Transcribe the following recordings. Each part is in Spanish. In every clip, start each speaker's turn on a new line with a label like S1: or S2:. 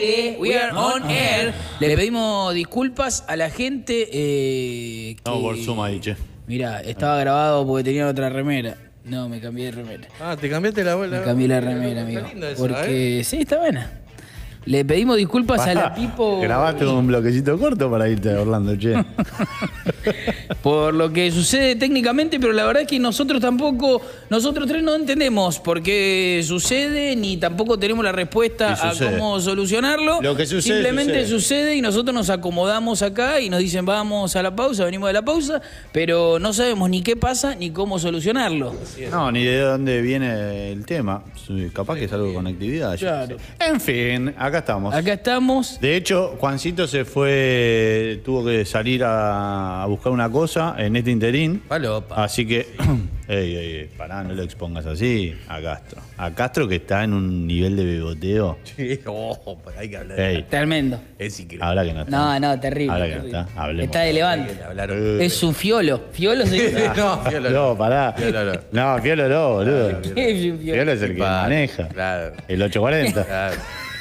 S1: aire, we are on air. Le pedimos disculpas a la gente que...
S2: No, por Zoom ahí, che.
S1: Mirá, estaba grabado porque tenía otra remera. No, me cambié de remera.
S3: Ah, ¿te cambiaste la bola?
S1: Me cambié la remera, amigo.
S3: Está lindo eso,
S1: Porque sí, está buena. Le pedimos disculpas a la Pipo
S2: Grabaste un bloquecito corto para irte a Orlando, che.
S1: por lo que sucede técnicamente, pero la verdad es que nosotros tres no entendemos por qué sucede, ni tampoco tenemos la respuesta a cómo solucionarlo.
S2: Lo que sucede,
S1: simplemente sucede y nosotros nos acomodamos acá y nos dicen vamos a la pausa, venimos de la pausa, pero no sabemos ni qué pasa ni cómo solucionarlo.
S2: No, ni de dónde viene el tema. Capaz que es algo de conectividad.
S1: Claro.
S2: En fin, acá estamos.
S1: Acá estamos.
S2: De hecho, Juancito se fue, tuvo que salir a buscar una cosa en este interín.
S3: Palopa.
S2: Así que, pará, no lo expongas así a Castro. A Castro que está en un nivel de beboteo.
S3: Sí, hay que hablar.
S2: Ey,
S3: Es increíble.
S2: ahora que no está.
S1: No, terrible.
S2: Ahora que no
S1: terrible.
S2: está, hablemos.
S1: Está de levante. Es un fiolo. Fiolo se
S3: No, Fiolo
S2: No, pará.
S3: Fiolo no.
S2: No, Fiolo no, boludo.
S1: ¿Qué es un fiolo?
S2: Fiolo es el que maneja.
S3: Claro.
S2: El 840.
S3: Claro.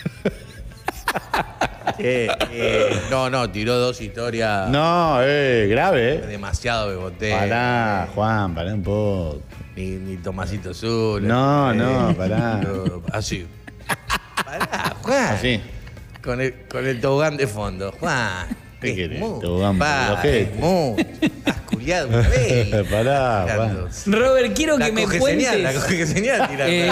S3: No, tiró dos historias.
S2: No, grave,
S3: Demasiado beboteo.
S2: Pará, Juan, pará un poco.
S3: Ni Tomasito Azul.
S2: No, pará.
S3: Así. Pará, Juan.
S2: Así.
S3: Con el tobogán de fondo. Juan.
S2: ¿Qué
S3: es
S2: querés?
S3: mucho,
S2: Tobogán por
S3: pa,
S2: el ojete.
S3: es mucho. Has culiado una vez.
S2: Pará, Juan.
S1: Robert, quiero que me cuentes.
S3: La coge señal,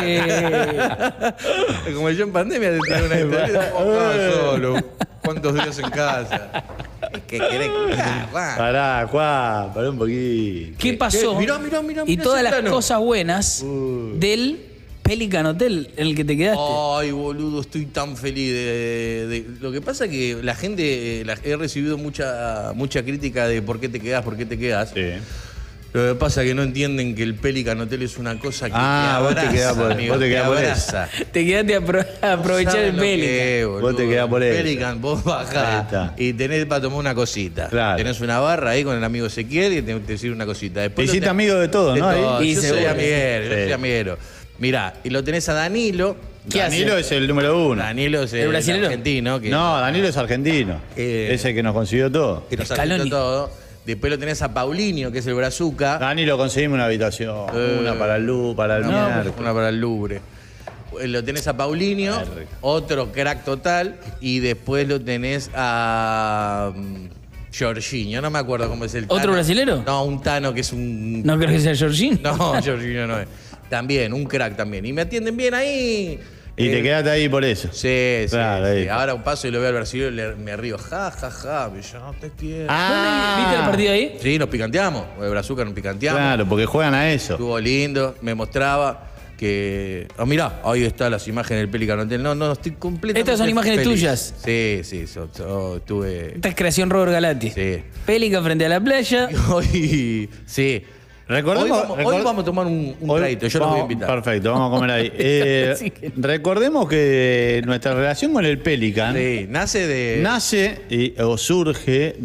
S3: tira. Como yo en pandemia te tiré una historia. Estaba solo. ¿Cuántos días en casa? Es que querés Juan.
S2: Pará, Juan, pará un poquito.
S1: ¿Qué pasó?
S3: Mirá
S1: y todas
S3: ese
S1: las
S3: plano.
S1: cosas buenas del Pelican Hotel en el que te quedaste.
S3: Ay, boludo, estoy tan feliz de... Lo que pasa que la gente, he recibido mucha crítica de por qué te quedás.
S2: Sí.
S3: Lo que pasa es que no entienden que el Pelican Hotel es una cosa que
S2: vos te quedás por,
S3: amigo,
S2: vos te quedás por eso.
S3: abraza.
S1: Te quedaste a aprovechar el Pelican.
S2: Vos te quedás por eso.
S3: Pelican, vos
S2: Ahí
S3: bajás
S2: está.
S3: y tenés para tomar una cosita.
S2: Claro.
S3: Tenés una barra ahí con el amigo Ezequiel y te sirve una cosita.
S2: Te
S3: Después
S2: hiciste amigo de todos, ¿no?
S3: todo.
S1: Y
S3: Yo soy
S1: seguro.
S3: amiguero, yo
S2: Sí.
S3: soy amiguero. Mirá, y lo tenés a Danilo.
S1: ¿Qué
S2: Danilo es el número uno.
S3: Danilo es
S1: ¿El brasilero?
S3: argentino. Que
S2: No, Danilo es argentino. Es el que nos consiguió todo.
S3: que nos
S1: Scaloni.
S3: asistió todo. Después lo tenés a Paulinho, que es el brazuca.
S2: Danilo, conseguimos una habitación. Una para el para el miércoles.
S3: Una para el Louvre. Lo tenés a Paulinho,
S2: Verga.
S3: otro crack total. Y después lo tenés a Jorginho. No me acuerdo cómo es el Tano.
S1: ¿Otro brasilero?
S3: No, un Tano que es un...
S1: ¿No crees que sea Jorginho?
S3: No, Jorginho no es. También, un crack también. Y me atienden bien ahí.
S2: Y te quedaste ahí por eso.
S3: Sí,
S2: Claro,
S3: sí,
S2: ahí.
S3: sí. Ahora un paso y lo veo al brasileño y me río. Ja, ja, ja. Y yo, no te quiero.
S1: ¿Viste el partido ahí?
S3: Sí, nos picanteamos. El brazuca nos picanteamos.
S2: Claro, porque juegan a eso.
S3: Estuvo lindo. Me mostraba que... Oh, mirá, ahí están las imágenes del Pelican Hotel. No, estoy completamente
S1: Estas son imágenes
S3: feliz.
S1: tuyas.
S3: Sí, estuve...
S1: Esta es creación Robert Galati.
S3: Sí.
S1: Pelican frente a la playa.
S3: Hoy... Sí.
S2: Recordemos,
S3: Hoy vamos a tomar un traguito. Yo los voy a invitar.
S2: Perfecto, vamos a comer ahí.
S1: Así que-
S2: Recordemos que nuestra relación con el Pelican
S3: Sí, nace de...
S2: nace o surge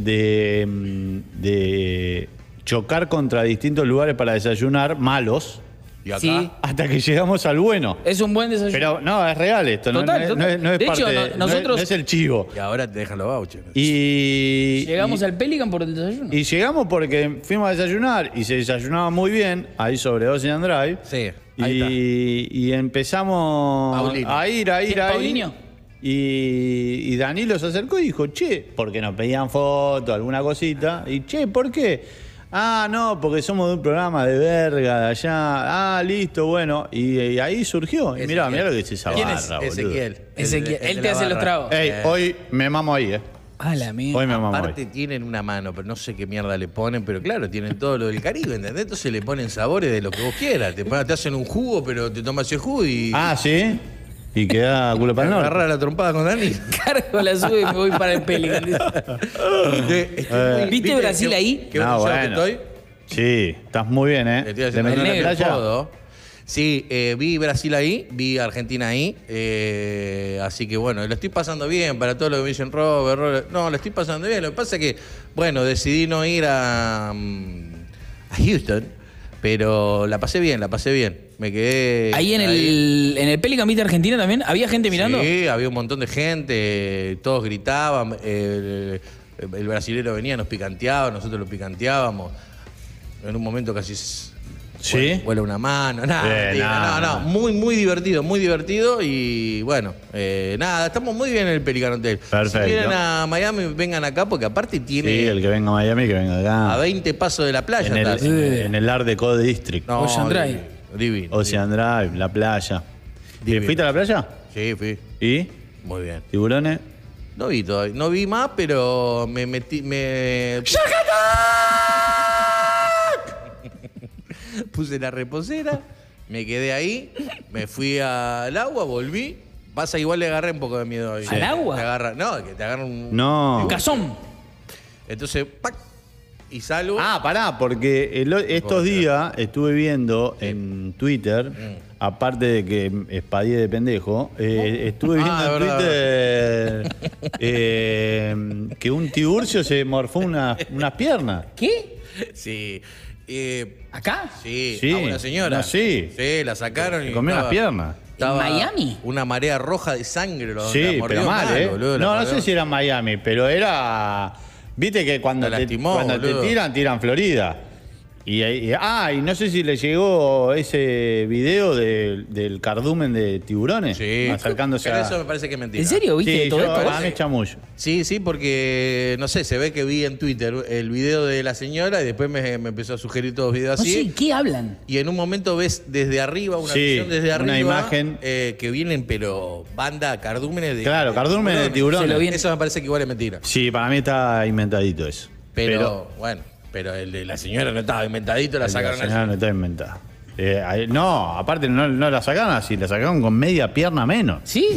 S2: de chocar contra distintos lugares para desayunar malos
S3: Y acá...
S1: Sí.
S2: hasta que llegamos al bueno.
S1: Es un buen desayuno.
S2: Pero no, es real esto,
S1: Total,
S2: no, no
S1: total.
S2: es, no es
S1: De
S2: parte
S1: hecho,
S2: de-
S1: nosotros-
S2: no es el chivo.
S3: Y ahora te dejan los vouchers.
S2: Y
S1: Llegamos al Pelican por el desayuno.
S2: Y llegamos porque fuimos a desayunar y se desayunaba muy bien, ahí sobre Ocean Drive.
S3: Sí, ahí
S2: Y empezamos
S3: Paulinho.
S2: a ir.
S1: ¿Quién, Paulinho?
S2: Y Danilo se acercó y dijo, che, porque nos pedían fotos, alguna cosita. Y che, ¿por qué? Ah, no, porque somos de un programa de verga de allá. Ah, listo, bueno. Y ahí surgió. Y mirá lo que es esa
S3: ¿Quién
S2: barra,
S3: es?
S2: boludo.
S3: Ezequiel.
S1: Ezequiel.
S3: El
S1: Él
S3: de
S1: te
S3: la
S1: hace los
S3: barra.
S1: tragos.
S2: Ey, hoy me mamo ahí,
S1: Ah, la mierda.
S2: Hoy me mamo ahí.
S3: Aparte tienen una mano, pero no sé qué mierda le ponen, pero claro, tienen todo lo del Caribe, ¿entendés? Entonces le ponen sabores de lo que vos quieras. Te hacen un jugo, pero te tomas ese jugo y
S2: Ah, ¿sí? Y queda culo para el norte.
S3: agarra la trompada con Dani.
S1: Cargo la sube y me voy para el Pelican. ¿Viste Brasil ahí?
S3: ¿Qué
S2: No,
S3: bueno que
S2: bueno.
S3: estoy?
S2: Sí, estás muy bien, ¿eh?
S3: Le estoy
S2: ¿De
S3: haciendo
S2: meter
S1: el
S2: en la
S1: negro,
S2: playa?
S3: todo. Sí, vi Brasil ahí, vi Argentina ahí, así que bueno, lo estoy pasando bien para todo lo que me dicen Robert. No, lo estoy pasando bien. Lo que pasa es que, bueno, decidí no ir a Houston Pero la pasé bien. Me quedé...
S1: Ahí en el Pelican Beach de Argentina también, ¿había gente mirando?
S3: Sí, había un montón de gente, todos gritaban, el brasilero venía, nos picanteaba, nosotros lo picanteábamos. En un momento casi
S2: ¿Sí?
S3: vuela una mano, nada,
S2: Bien,
S3: no, muy divertido y bueno, nada, estamos muy bien en el Pelican Hotel.
S2: Perfecto.
S3: Si vienen a Miami, vengan acá porque aparte tiene
S2: Sí, el que venga a Miami, que venga acá.
S3: a 20 pasos de la playa.
S2: En el Art Deco District.
S3: No,
S1: Ocean Drive.
S3: Divino.
S2: Ocean Drive, la playa.
S3: Divino.
S2: ¿Fuiste a la playa?
S3: Sí, fui.
S2: ¿Y?
S3: Muy bien.
S2: ¿Tiburones?
S3: No vi todavía, no vi más, pero me metí, puse la reposera, me quedé ahí, me fui al agua, volví. Pasa, igual le agarré un poco de miedo ahí.
S1: ¿Al agua?
S3: Te agarra, no, que te agarra un...
S2: No.
S1: Un cazón.
S3: Entonces, ¡pac! Y salgo.
S2: Ah, pará, porque estos días estuve viendo en Twitter, aparte de que espadié de pendejo, estuve viendo
S3: de
S2: en
S3: verdad.
S2: Twitter que un tiburcio se morfó unas piernas.
S1: ¿Qué?
S3: Sí.
S1: ¿Acá?
S3: Sí,
S2: Sí.
S3: a una señora.
S2: No, sí.
S3: Sí, la sacaron y
S2: Se comió las piernas.
S3: estaba
S1: ¿En Miami?
S3: Una marea roja de sangre. La
S2: Sí,
S3: mordió
S2: pero mal, ¿eh?
S3: boludo, la
S2: No
S3: mordió.
S2: sé si era en Miami, pero era... Viste que cuando,
S3: La
S2: te,
S3: lastimó,
S2: cuando te
S3: boludo.
S2: tiran Florida. Y no sé si le llegó ese video del cardumen de tiburones
S3: Sí.
S2: acercándose
S3: Pero
S2: a...
S3: eso me parece que es mentira.
S1: ¿En serio? ¿Viste
S2: Sí,
S1: todo
S2: yo,
S1: esto?
S2: para mí es chamullo.
S3: Sí, porque, no sé, se ve que vi en Twitter el video de la señora y después me empezó a sugerir todos videos
S1: No
S3: así.
S1: sé, ¿qué hablan?
S3: Y en un momento ves desde arriba, una
S2: Sí,
S3: visión desde
S2: una
S3: arriba.
S2: imagen.
S3: Que vienen, pero banda, cardúmenes de...
S2: Claro, cardúmenes de tiburones.
S1: Se lo vi en-
S3: Eso me parece que igual es mentira.
S2: Sí, para mí está inventadito eso.
S3: Pero bueno, pero el de la señora no estaba inventadito, la
S2: el de
S3: sacaron
S2: la señora no
S3: así.
S2: está inventado. No, aparte no la sacaron así, la sacaron con media pierna menos.
S1: ¿Sí?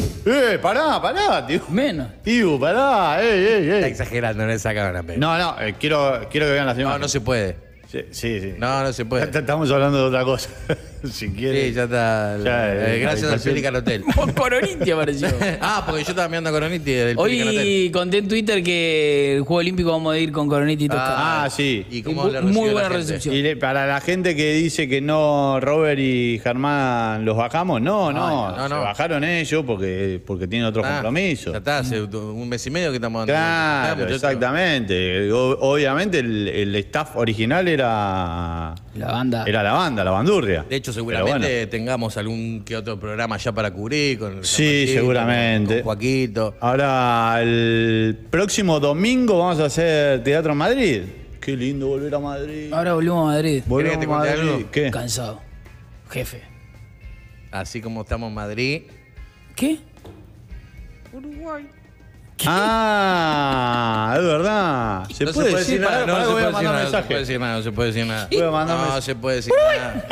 S2: Pará, tío.
S1: Menos.
S2: Tío, pará,
S3: Está exagerando, no le sacaron la pena.
S2: No, quiero que vean las
S3: No,
S2: imágenes.
S3: no se puede.
S2: Sí.
S3: No se puede.
S2: Estamos hablando de otra cosa. Si quieres.
S3: Sí, ya está.
S2: Ya,
S3: Gracias al
S2: habitación.
S3: Pelican Hotel.
S1: Coroniti apareció.
S3: Porque yo estaba mirando a Coroniti del Pelican Hotel.
S1: Hoy conté en Twitter que el Juego Olímpico vamos a ir con Coroniti y Toscana.
S2: Sí.
S3: ¿Y cómo le
S1: Muy
S3: recibió
S1: buena
S3: la gente?
S1: recepción.
S2: Y para la gente que dice que no, Robert y Germán los bajamos, no.
S3: no.
S2: Se bajaron ellos porque tienen otros compromisos.
S3: Ya está, hace un mes y medio que estamos
S2: Claro,
S3: muchachos.
S2: exactamente. Obviamente el staff original era
S1: La banda.
S2: la bandurria.
S3: De hecho,
S2: Pero
S3: seguramente
S2: bueno.
S3: tengamos algún que otro programa ya para cubrir con el
S2: Sí,
S3: Zapatito,
S2: seguramente.
S3: con Joaquito.
S2: Ahora, el próximo domingo vamos a hacer teatro en Madrid. Qué lindo volver a Madrid.
S1: Ahora volvemos a Madrid.
S2: Volvemos
S3: ¿Querés
S2: a
S3: que te cuente
S2: Madrid.
S3: algo?
S2: ¿Qué?
S1: Cansado. Jefe.
S3: Así como estamos en Madrid.
S1: ¿Qué?
S3: Uruguay.
S2: Ah, es verdad. ¿Se
S3: No
S2: puede
S3: se
S2: decir?
S3: nada,
S2: Pará,
S3: no
S2: voy
S3: se
S2: a
S3: puede decir
S2: mandar
S3: nada, no se
S2: mensaje.
S3: puede decir nada, no se puede decir nada.
S2: Voy a mandar
S3: No
S2: mensaje.
S3: se puede decir nada.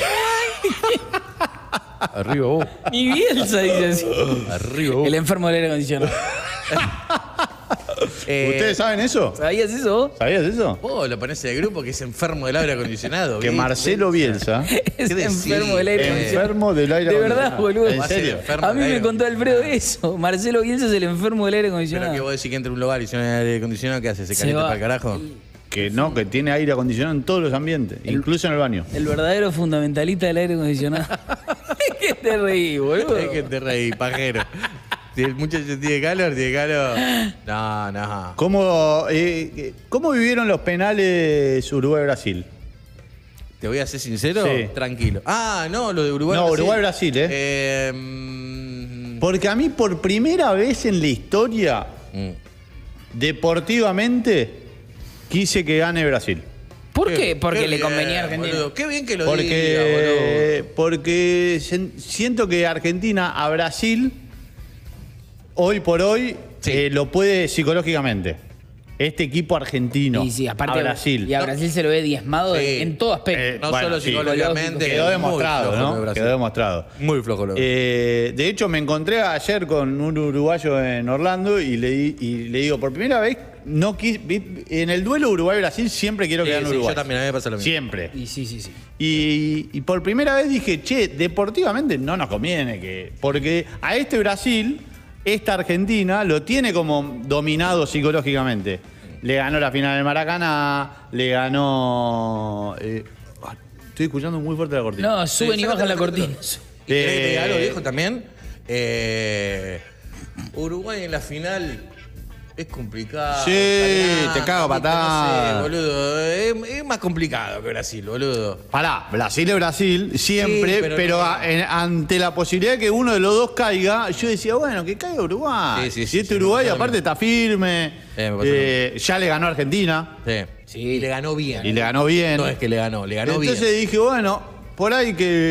S3: Arriba vos.
S1: Ni Bielsa dice así.
S3: Arriba vos.
S1: El enfermo del aire acondicionado.
S2: ¿Ustedes saben eso?
S1: ¿Sabías eso vos?
S2: ¿Sabías eso?
S3: Vos lo ponés en el grupo que es enfermo del aire acondicionado.
S2: Que
S3: ¿viste?
S2: Marcelo Bielsa,
S1: Es
S3: decís?
S1: enfermo del aire acondicionado.
S2: enfermo del aire
S1: De verdad,
S2: acondicionado.
S1: boludo.
S2: ¿En serio?
S3: Enfermo
S1: A mí
S3: del
S1: me
S3: aire
S1: contó Alfredo eso. Marcelo Bielsa es el enfermo del aire
S3: Pero que
S1: acondicionado.
S3: vos decís que entra a un lugar y suena el aire acondicionado, ¿qué hace? ¿Se
S1: Se
S3: calienta
S1: va.
S3: para el carajo?
S2: Que no, que tiene aire acondicionado en todos los ambientes, incluso en el baño.
S1: El verdadero fundamentalista del aire acondicionado. ¿Qué te reí, boludo?
S3: Es que te reí, pajero. Si el muchacho tiene calor, No.
S2: ¿Cómo vivieron los penales Uruguay-Brasil?
S3: ¿Te voy a ser sincero?
S2: Sí.
S3: Tranquilo. No, lo de Uruguay.
S2: No, Uruguay-Brasil, Porque a mí por primera vez en la historia, deportivamente, quise que gane Brasil.
S1: ¿Por qué? Porque le convenía a Argentina.
S3: Boludo. Qué bien que lo diga, boludo.
S2: Porque siento que Argentina a Brasil, hoy por hoy,
S3: Sí.
S2: lo puede psicológicamente. Este equipo argentino
S1: Y sí, aparte
S2: a Brasil.
S1: Y a Brasil se lo ve diezmado
S3: Sí.
S1: en todo aspecto.
S3: No
S2: Bueno,
S3: solo
S2: sí.
S3: psicológicamente.
S2: Quedó
S3: muy
S2: demostrado,
S3: flojo lo de
S2: ¿no?
S3: Brasil.
S2: Quedó demostrado.
S3: Muy flojo lo de
S2: De hecho, me encontré ayer con un uruguayo en Orlando y le digo, por primera vez, en el duelo Uruguay-Brasil siempre quiero que gane Uruguay.
S3: Yo también, a mí me pasa lo mismo.
S2: Siempre.
S1: Y sí.
S2: Y por primera vez dije, che, deportivamente no nos conviene porque a este Brasil, esta Argentina, lo tiene como dominado psicológicamente. Le ganó la final del Maracaná, le ganó... Estoy escuchando muy fuerte la cortina.
S1: No, suben y bajan la cortina.
S3: ¿Y querés que te diga algo, viejo, también? Uruguay en la final es complicado.
S2: Sí, te cago a patadas.
S3: No sé, boludo. Es más complicado que Brasil, boludo.
S2: Pará, Brasil es Brasil, siempre,
S3: Sí,
S2: pero
S3: no.
S2: ante la posibilidad de que uno de los dos caiga, yo decía, bueno, que caiga Uruguay.
S3: Sí,
S2: Si este Uruguay
S3: me pasa lo
S2: aparte
S3: mismo.
S2: está firme,
S3: me pasa lo
S2: ya le ganó a Argentina
S3: Sí. Y le ganó bien.
S2: y le ganó bien.
S3: No es que le ganó
S2: Entonces
S3: bien.
S2: dije, bueno, por ahí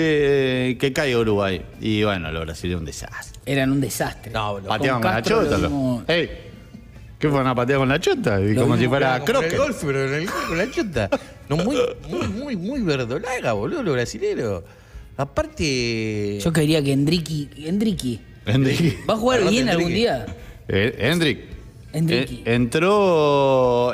S2: que caiga Uruguay. Y bueno, los brasileños un desastre.
S1: Eran un desastre.
S3: No, boludo.
S2: Pateaban con la
S1: Castro lo
S2: chota.
S1: vimos-
S2: Ey, ¿qué fue una pateada con la chota? Y como si fuera
S3: Como en el
S2: croque.
S3: golf, pero en el golf con la chota. No, muy verdolaga, boludo, los brasileros. Aparte.
S1: Yo quería que Endricky
S2: Hendrik.
S1: ¿va a jugar
S3: Agarrate,
S1: bien algún
S3: Endricky.
S1: día?
S2: Hendrik.
S1: Endricky.
S2: Entró.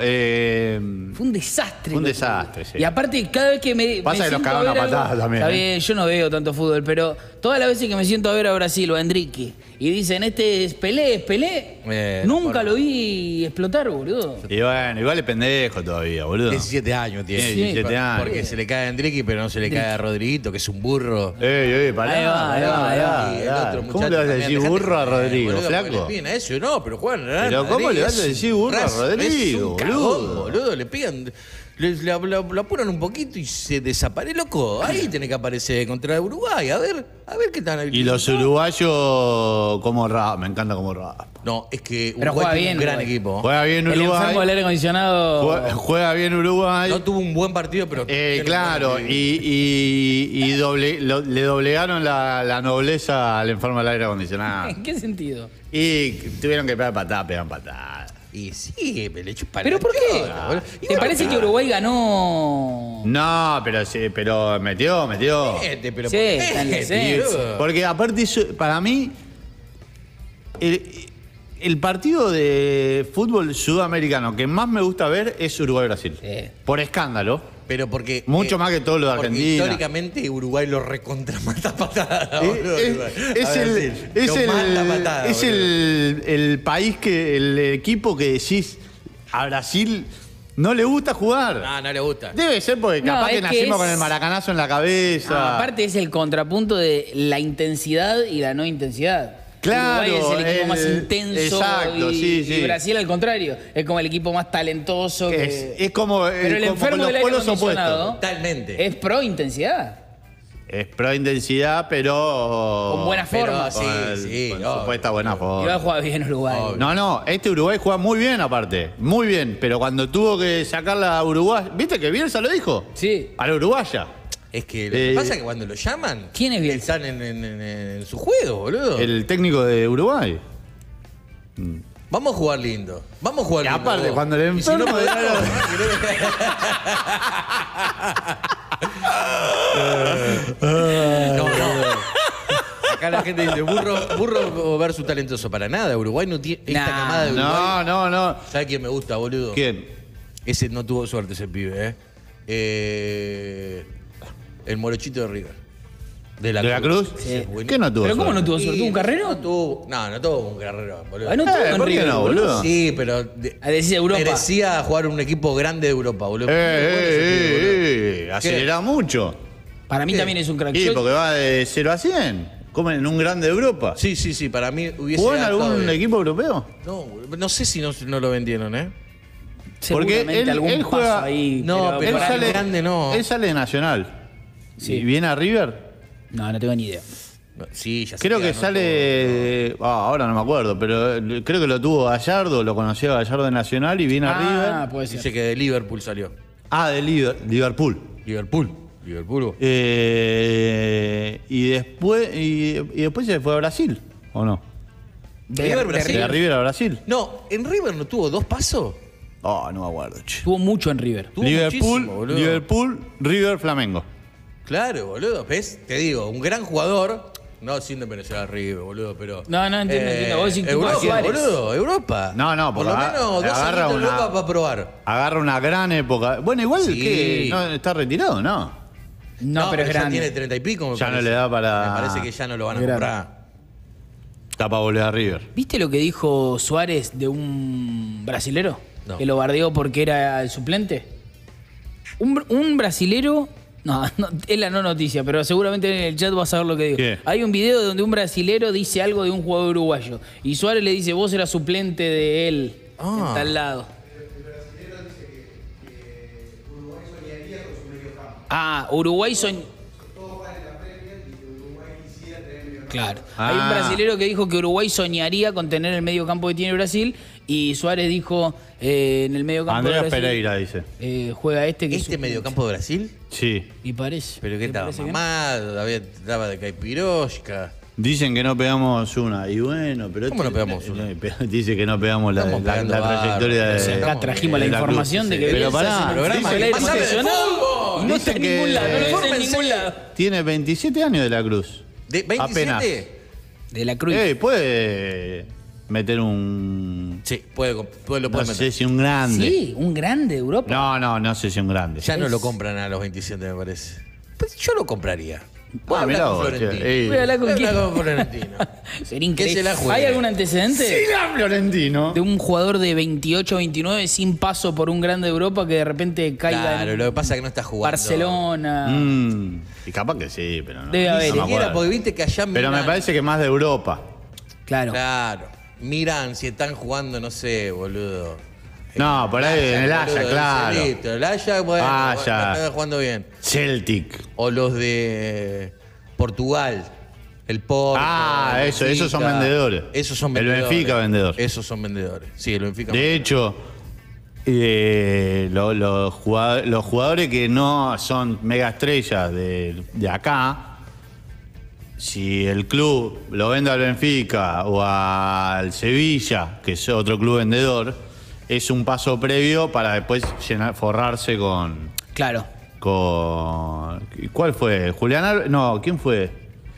S1: Fue un desastre.
S2: Fue un
S1: loco.
S2: desastre, sí.
S1: Y aparte, cada vez que me.
S2: Pasa
S1: me
S2: que los
S1: siento
S2: cagaban
S1: ver
S2: a
S1: algo-
S2: patadas también,
S1: Está
S2: ¿eh?
S1: bien, yo no veo tanto fútbol, pero todas las veces que me siento a ver a Brasil o a Endricky y dicen, este es Pelé, nunca
S3: bueno.
S1: lo vi explotar, boludo.
S2: Y bueno, igual es pendejo todavía, boludo.
S3: 17 años tiene.
S2: Tiene 17 años.
S3: Porque se le cae a Enrique, pero no se le cae a Rodriguito, que es un burro.
S2: Pará,
S1: Ahí va, ahí va, ahí va.
S2: pará,
S3: Y el
S2: pará.
S3: otro
S2: ¿Cómo
S3: muchacho
S2: le vas a
S3: también,
S2: decir
S3: dejate
S2: burro a
S3: joder,
S2: Rodrigo,
S3: boludo, porque
S2: flaco?
S3: le piden a eso, no, pero Juan.
S2: Pero ¿cómo le vas a decir burro a Rodrigo,
S3: Es un cagón,
S2: boludo?
S3: boludo, le pidan. Lo apuran un poquito y se desaparece, loco. Ahí tiene que aparecer contra Uruguay. A ver qué tal.
S2: Y los uruguayos, como rap, me encanta como rap.
S3: No, es que
S1: Pero
S3: Uruguay
S1: juega
S3: tiene
S1: bien,
S3: un gran
S1: Uruguay.
S3: equipo.
S2: Juega bien
S1: El enfermo del
S2: Uruguay.
S1: aire acondicionado.
S2: Juega bien Uruguay.
S3: No tuvo un buen partido, pero. tiene un
S2: Claro,
S3: buen equipo.
S2: le doblegaron la nobleza al enfermo del aire acondicionado.
S1: ¿En qué sentido?
S2: Y tuvieron que pegar patadas, pegan patadas.
S3: Y sí, le chupan
S1: ¿Pero
S3: la
S1: por qué?
S3: chota, boludo. Y
S1: ¿Te
S3: bueno,
S1: parece que Uruguay ganó?
S2: No, pero metió.
S3: Pero
S1: Sí, está en la
S3: tío.
S2: Porque aparte, para mí, el partido de fútbol sudamericano que más me gusta ver es Uruguay-Brasil.
S1: Sí.
S2: Por escándalo.
S3: Pero porque.
S2: Mucho más que todo lo de
S3: porque
S2: Argentina.
S3: Históricamente Uruguay lo recontramata patada, boludo.
S2: Es el país el equipo que decís a Brasil no le gusta jugar.
S3: No le gusta.
S2: Debe ser porque
S1: No,
S2: capaz
S1: es
S2: que
S1: que
S2: nacimos
S1: es-
S2: con el maracanazo en la cabeza.
S1: Ah, aparte es el contrapunto de la intensidad y la no intensidad.
S2: Claro,
S1: Uruguay es el equipo más
S2: el-
S1: intenso
S2: exacto,
S1: y,
S2: sí, sí.
S1: y Brasil al contrario. Es como el equipo más talentoso.
S2: Es como,
S1: Pero el
S2: como
S1: enfermo
S2: los
S1: del aire
S2: polos
S1: acondicionado
S2: opuestos.
S3: Totalmente.
S1: es pro intensidad.
S2: Es pro intensidad, pero.
S1: Con buena
S3: pero
S1: forma.
S3: sí, sí,
S2: Con
S3: obvio.
S2: supuesta buena
S1: Y va a
S2: forma.
S1: jugar bien Uruguay.
S3: Obvio.
S2: No, este Uruguay juega muy bien aparte. Muy bien. Pero cuando tuvo que sacarla a Uruguay. ¿Viste que Bielsa lo dijo?
S1: Sí.
S2: A la uruguaya.
S3: Es que lo que pasa es que cuando lo llaman.
S1: ¿Quién es Bielsa?
S3: Están en su juego, boludo.
S2: El técnico de Uruguay.
S3: Vamos a jugar lindo. Vamos a jugar
S2: Y
S3: lindo.
S2: aparte,
S3: vos.
S2: cuando el
S3: Y si no
S2: enfermo de
S3: podemos- No. Acá la gente dice, burro versus talentoso. Para nada, Uruguay no tiene esta
S1: Nah.
S3: camada de Uruguay.
S2: No.
S3: ¿Sabes quién me gusta, boludo?
S2: ¿Quién?
S3: Ese no tuvo suerte, ese pibe, el morochito de River.
S2: ¿De la Cruz?
S3: Sí.
S2: ¿Qué no tuvo
S1: ¿Pero cómo
S2: suerte?
S1: no tuvo suerte? ¿Tuvo un carrero?
S3: No tuvo un carrero, boludo.
S1: Ah, no tuvo en
S2: ¿por qué
S1: River,
S2: no, boludo?
S3: Sí, pero
S1: decir Europa.
S3: merecía jugar un equipo grande de Europa, boludo. Muy bueno ese pibe, boludo.
S2: Acelera mucho.
S1: Para mí
S3: ¿Qué?
S1: también es un crack.
S2: Y
S1: Yo-
S2: porque va de 0 a 100. Como en un grande de Europa.
S3: Sí, para mí hubiese
S2: ¿Jugó en
S3: dado
S2: algún
S3: bien.
S2: equipo europeo?
S3: No sé si no lo vendieron, ¿eh?
S1: seguramente
S2: Porque
S1: algún
S2: él juega-
S1: paso ahí.
S3: No, pero
S2: Él
S3: para
S2: sale,
S3: el grande no.
S2: Él sale de Nacional.
S1: Sí.
S2: ¿Y viene a River?
S1: No tengo ni idea.
S3: Sí, ya sé
S2: Creo que
S3: ganó
S2: sale. Ahora no me acuerdo, pero creo que lo tuvo Gallardo, lo conoció a Gallardo de Nacional y viene a
S1: Ah,
S2: River.
S1: puede
S3: todo.
S1: ser.
S3: Dice que de Liverpool salió.
S2: De Liverpool.
S3: Liverpool.
S2: Y después se fue a Brasil, ¿o no?
S3: River, Brasil.
S2: De River a Brasil.
S3: No, ¿en River no tuvo 2 pasos?
S2: No me acuerdo, che.
S1: Tuvo mucho en River.
S3: Tuvo muchísimo, boludo.
S2: Liverpool, River, Flamengo.
S3: Claro, boludo. ¿Ves? Te digo, un gran jugador. No sin desmerecer a River, boludo, pero.
S1: No, entiendo. Vos decís tipo
S3: Europa,
S1: Suárez.
S3: boludo, Europa.
S2: No,
S3: por lo
S2: porque
S3: menos 2
S2: agarra
S3: años en
S2: una-
S3: Europa para probar.
S2: Agarra una gran época. Bueno, igual
S3: Sí.
S2: que no, está retirado, ¿no?
S1: No, pero es
S3: ya
S1: grande.
S3: tiene 30 y pico. Me
S2: Ya no
S3: parece.
S2: le da para-
S3: Me parece que ya no lo van a
S1: Grande.
S3: comprar.
S2: Está para volver a River.
S1: ¿Viste lo que dijo Suárez de un brasilero?
S3: No.
S1: Que lo bardeó porque era el suplente. Un brasilero No, es la no noticia, pero seguramente en el chat vas a ver lo que digo.
S2: ¿Qué?
S1: Hay un video donde un brasilero dice algo de un jugador uruguayo. Y Suárez le dice, vos eras suplente de él, en tal lado. Uruguay soñaría. Claro. Hay un brasilero que dijo que Uruguay soñaría con tener el medio campo que tiene Brasil. Y Suárez dijo en el medio campo de
S2: Andreas
S1: Brasil.
S2: Pereira dice.
S1: Juega que es
S3: ¿Este mediocampo de Brasil?
S2: Sí.
S1: Y parece.
S3: ¿Pero qué
S1: ¿Te
S3: estaba
S1: parece que no?
S3: mamado? Daba de caipirosca.
S2: Dicen que no pegamos una. Y bueno, pero...
S3: ¿Cómo no pegamos una?
S2: Dice que no pegamos la
S3: Estamos pegando
S2: trayectoria
S3: bárbaro.
S2: de...
S1: O sea, acá trajimos la
S2: de
S1: información
S2: Cruz.
S1: de que
S2: Pero
S1: Bielsa
S2: pará,
S1: hace un programa
S2: dice
S1: al
S2: que-
S1: aire
S3: ¡Pasame de
S1: profesional
S3: fútbol!
S1: y no
S2: Dice
S1: está en
S2: que-
S1: ningún lado, no lo dice en
S3: Infórmense.
S1: ningún lado.
S2: Tiene 27 años de la Cruz.
S3: ¿De 27?
S2: Apenas.
S1: De la Cruz.
S2: Puede meter un...
S3: Sí, lo puede
S2: No sé
S3: meter.
S2: si un grande.
S1: Sí, un grande de Europa.
S2: No sé si un grande.
S3: Ya no lo compran a los 27, me parece. Pues yo lo compraría. Voy a
S2: Ah,
S3: hablar
S2: mirá
S3: con
S2: vos,
S3: Florentino.
S2: che.
S1: Voy a hablar con
S3: Voy a
S1: quién.
S3: hablar con Florentino.
S1: Sería
S3: Que
S1: increíble.
S3: se la juegue.
S1: ¿Hay algún antecedente?
S2: Siga Florentino.
S1: De un jugador de 28 29 sin paso por un grande de Europa que de repente caiga
S3: Claro,
S1: en
S3: lo que pasa es que no está jugando.
S1: Barcelona.
S2: Y capaz que sí, pero no.
S1: Debe
S2: no
S1: haber.
S2: me
S3: Ni siquiera,
S2: acuerdo.
S3: porque viste que allá
S2: Pero me
S3: miran-
S2: parece que más de Europa.
S1: Claro.
S3: Claro. Miran si están jugando, no sé, boludo.
S2: No, por ahí en el Haya,
S3: boludo,
S2: claro.
S3: listo. El Haya, bueno,
S2: Haya.
S3: está jugando bien.
S2: Celtic.
S3: O los de Portugal. El Porto. el
S2: esos son
S3: Benfica.
S2: vendedores.
S3: Esos son
S2: El
S3: vendedores.
S2: Benfica vendedor.
S3: Esos son vendedores. Sí, el Benfica.
S2: De hecho, los jugadores que no son mega estrellas de acá, si el club lo vende al Benfica o al Sevilla, que es otro club vendedor, es un paso previo para después forrarse con...
S1: Claro.
S2: ¿Cuál fue? ¿Julián Álvarez? No, ¿quién fue?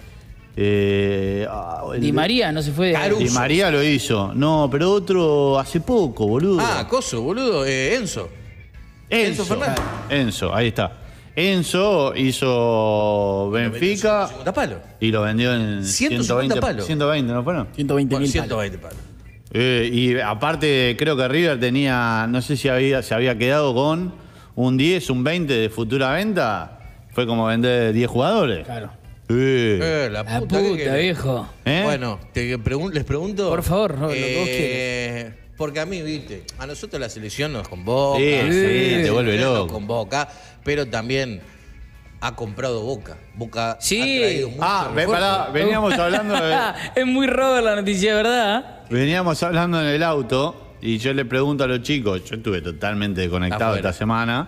S1: Di María no se fue de
S3: Caruso.
S2: Di María lo hizo. No, pero otro hace poco, boludo.
S3: Coso, boludo. Enzo. Enzo Fernández.
S2: Enzo, ahí está. Enzo hizo Benfica
S3: 150 palos.
S2: y lo vendió en
S3: 150 palos.
S2: 120, ¿no fueron?
S1: 120
S3: Bueno,
S1: mil
S3: 120 palos.
S2: Y aparte, creo que River tenía, no sé si se había quedado con un 10, un 20 de futura venta. Fue como vender 10 jugadores.
S1: Claro.
S2: Eh.
S3: La
S1: La
S3: puta, ¿qué
S1: puta,
S3: querés?
S1: viejo.
S2: ¿Eh?
S3: Bueno, les pregunto.
S1: Por favor, lo que vos quieras.
S3: Porque a mí, viste, a nosotros la selección nos convoca.
S2: Sí, te vuelve
S3: Nos
S2: loco.
S3: convoca, pero también ha comprado Boca. Boca
S1: Sí.
S3: ha traído mucho
S2: Pará, veníamos hablando
S1: Es muy Robert la noticia, ¿verdad?
S2: veníamos hablando en el auto y yo le pregunto a los chicos, yo estuve totalmente desconectado
S3: Afuera.
S2: esta semana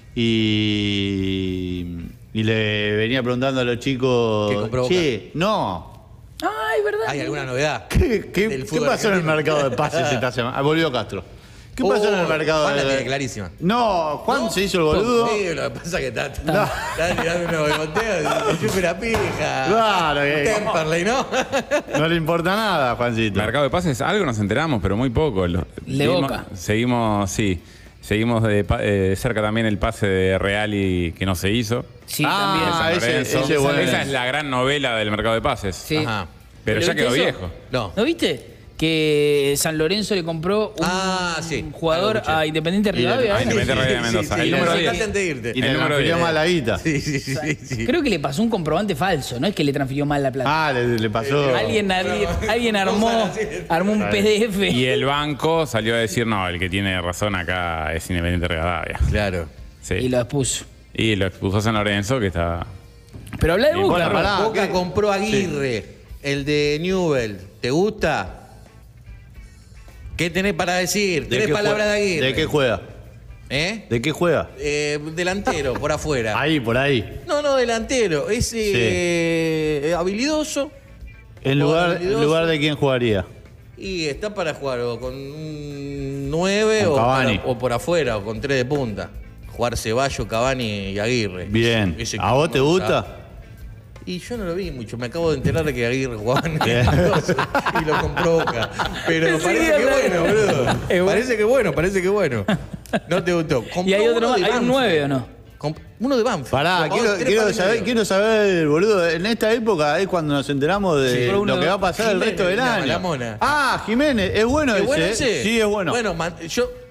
S2: y le venía preguntando a los chicos,
S3: ¿Qué compró Boca?
S2: che, no,
S1: Ay, ¿verdad?
S3: ¿Hay alguna novedad?
S2: ¿Qué
S3: Del fútbol
S2: pasó en el
S3: argentino?
S2: mercado de pases esta semana? Ah, volvió Castro. ¿Qué pasó en el mercado
S3: Juan la
S2: de
S3: tiene clarísima.
S2: No, Juan
S3: ¿No?
S2: se hizo el boludo.
S3: Sí, lo que pasa es que está tirando unos boteos y chupe la pija.
S2: Claro,
S3: Temperley, ¿no?
S2: no le importa nada, Juancito.
S4: Mercado de pases, algo nos enteramos, pero muy poco.
S1: Boca.
S4: Seguimos de cerca también el pase de Real y que no se hizo.
S1: Sí,
S2: Ah,
S1: también.
S2: ese bueno.
S4: Esa es la gran novela del mercado de pases.
S1: Sí.
S3: Ajá.
S4: Pero
S1: ¿Pero
S4: ya
S1: viste
S4: quedó
S1: eso?
S4: viejo.
S3: No.
S1: ¿No viste? Que San Lorenzo le compró un jugador
S3: Algo
S1: a Independiente Rivadavia.
S4: a
S1: ¿eh?
S4: Independiente Rivadavia de Mendoza.
S3: Sí,
S4: El
S3: sí,
S4: número
S3: sí,
S4: 10.
S3: antes de irte.
S2: Y le
S4: el número
S2: transfirió
S4: 10.
S2: mal la guita.
S3: Sí.
S1: Creo que le pasó un comprobante falso, no es que le transfirió mal la plata.
S2: Ah, le pasó.
S1: Alguien armó un PDF.
S4: Y el banco salió a decir, no, el que tiene razón acá es Independiente Rivadavia.
S3: Claro.
S4: Sí.
S1: Y lo expuso.
S4: Y lo expuso San Lorenzo, que está...
S1: Pero habla de
S4: Y
S1: Boca,
S2: bueno,
S1: Ro.
S2: pará.
S3: Boca
S2: ¿qué?
S3: compró a Aguirre, el de Newell. ¿Te gusta? ¿Qué tenés para decir?
S2: ¿De
S3: Tres
S2: qué
S3: palabras de Aguirre.
S2: ¿De qué juega?
S3: ¿Eh?
S2: ¿De qué juega?
S3: Delantero, por afuera.
S2: Ahí, por ahí.
S3: No, delantero. Es habilidoso.
S2: ¿En lugar de quién jugaría?
S3: Y está para jugar o con un 9
S2: Con Cavani.
S3: o por afuera, o con 3 de punta. Jugar Ceballos, Cavani y Aguirre.
S2: Bien.
S3: Ese
S2: ¿A vos te
S3: equipo
S2: gusta?
S3: Y yo no lo vi mucho, me acabo de enterar de que Aguirre jugaba en
S2: Bien.
S3: Mendoza y lo compró Boca. Pero parece que bueno, boludo. Parece que bueno. No te gustó.
S1: Y
S3: Compró
S1: hay otro
S3: uno
S1: más,
S3: de
S1: hay un
S3: Banfield.
S1: 9 o no.
S3: Uno de Banfield.
S2: Pará,
S3: Compró tres palos y medio.
S2: quiero saber, boludo, en esta época es cuando nos enteramos de
S1: Sí,
S2: lo que va a pasar el
S3: Jiménez,
S2: resto del
S3: la
S2: año.
S3: mona.
S2: Ah, Jiménez, ¿es bueno
S3: ¿Es
S2: ese?
S3: bueno
S2: ¿eh?
S3: ese?
S2: Sí, es bueno.
S3: Bueno, yo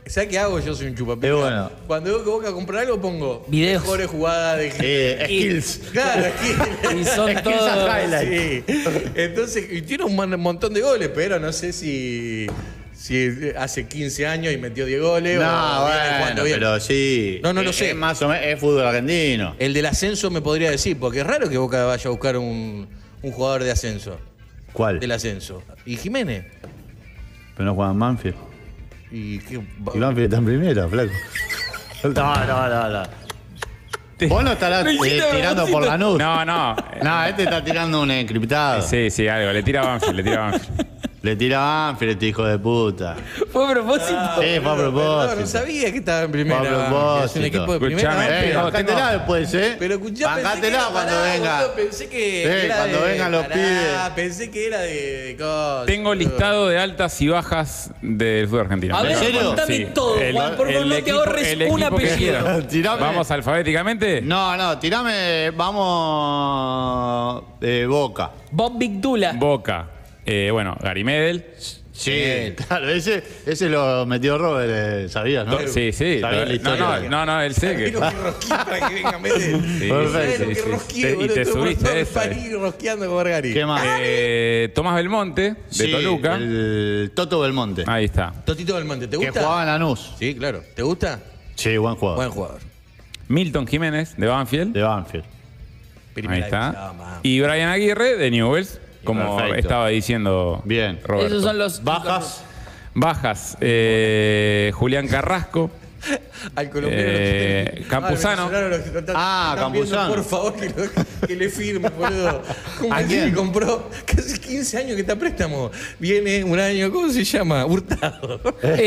S3: ¿Sabes qué hago? Yo soy un chupapija.
S2: Es bueno.
S3: Cuando veo que Boca comprar algo, pongo
S1: Videos.
S3: mejores jugadas de
S2: Skills.
S3: Claro, skills.
S1: Y son todos.
S3: Sí. Entonces, y tiene un montón de goles, pero no sé si hace 15 años y metió 10 goles.
S2: No,
S3: o viene
S2: bueno,
S3: jugando bien.
S2: pero sí.
S3: No lo sé.
S2: Es más o menos, es fútbol argentino.
S3: El del ascenso me podría decir, porque es raro que Boca vaya a buscar un jugador de ascenso.
S2: ¿Cuál?
S3: Del ascenso. ¿Y Jiménez?
S2: Pero no juegan Manfield.
S3: ¿Y qué?
S2: Y Manfield está en primera, flaco. No. Vos no estarás tirando por la nube.
S4: No.
S2: No, este está tirando un encriptado.
S4: Sí, algo. Le tira a Banfield,
S2: Le tira a Banfield, este hijo de puta.
S1: Fue a propósito.
S2: Sí, fue a propósito.
S3: No sabía que estaba en primera.
S2: Fue a propósito.
S3: Es un equipo de primera.
S4: Escuchame,
S3: pero-
S2: Bancátela después,
S3: Pero escuchá,
S2: Bancátela cuando venga.
S3: Pensé que
S2: Sí,
S3: era
S2: cuando
S3: de,
S2: vengan los
S3: pará,
S2: pibes.
S3: Pensé que era de cosas.
S4: Tengo listado de altas y bajas del fútbol argentino.
S1: A ver,
S2: ¿En serio?
S1: contame todo, Juan, por favor, no te ahorres
S4: el
S1: un
S4: equipo que
S1: apellido.
S4: quieras.
S2: Tirame.
S4: ¿Vamos alfabéticamente?
S2: No, tirame. Vamos. Boca.
S1: Bob Victula.
S4: Boca. Bueno, Gary Medel.
S2: Sí, claro, ese lo metió Robert, ¿sabías, no?
S4: Sí.
S2: Sabía la historia.
S4: No, él sé que.
S3: Vino que rosquía para que venga a meter.
S4: Sí,
S2: Perfecto.
S3: ¿Sabés lo que
S4: sí.
S3: rosqué,
S4: Y
S3: boludo?
S4: te
S3: Estuve por
S4: subiste
S3: todo el
S4: esa.
S3: país rosqueando con Margari.
S2: ¿Qué más?
S4: Tomás Belmonte, de
S2: Sí,
S4: Toluca.
S2: El Toto Belmonte.
S4: Ahí está.
S3: Totito Belmonte, ¿te
S2: Que
S3: gusta?
S2: jugaba en Lanús.
S3: Sí, claro. ¿Te gusta?
S2: Sí, buen jugador.
S3: Buen jugador.
S4: Milton Jiménez, de Banfield.
S2: De Banfield.
S4: Ahí
S3: Primera
S4: está.
S3: división, mamá.
S4: Y Brian Aguirre, de Newell's. Como
S2: Perfecto.
S4: estaba diciendo
S2: Bien.
S4: Roberto.
S1: Esos son los
S2: Bajas.
S4: Bajas. Julián Carrasco.
S3: Al colombiano.
S4: Campuzano.
S2: Campuzano.
S3: Por favor, que le firme, boludo. ¿Cómo
S2: ¿A
S3: que
S2: quién?
S3: compró? Casi 15 años que está a préstamo. Viene un año, ¿cómo se llama? Hurtado.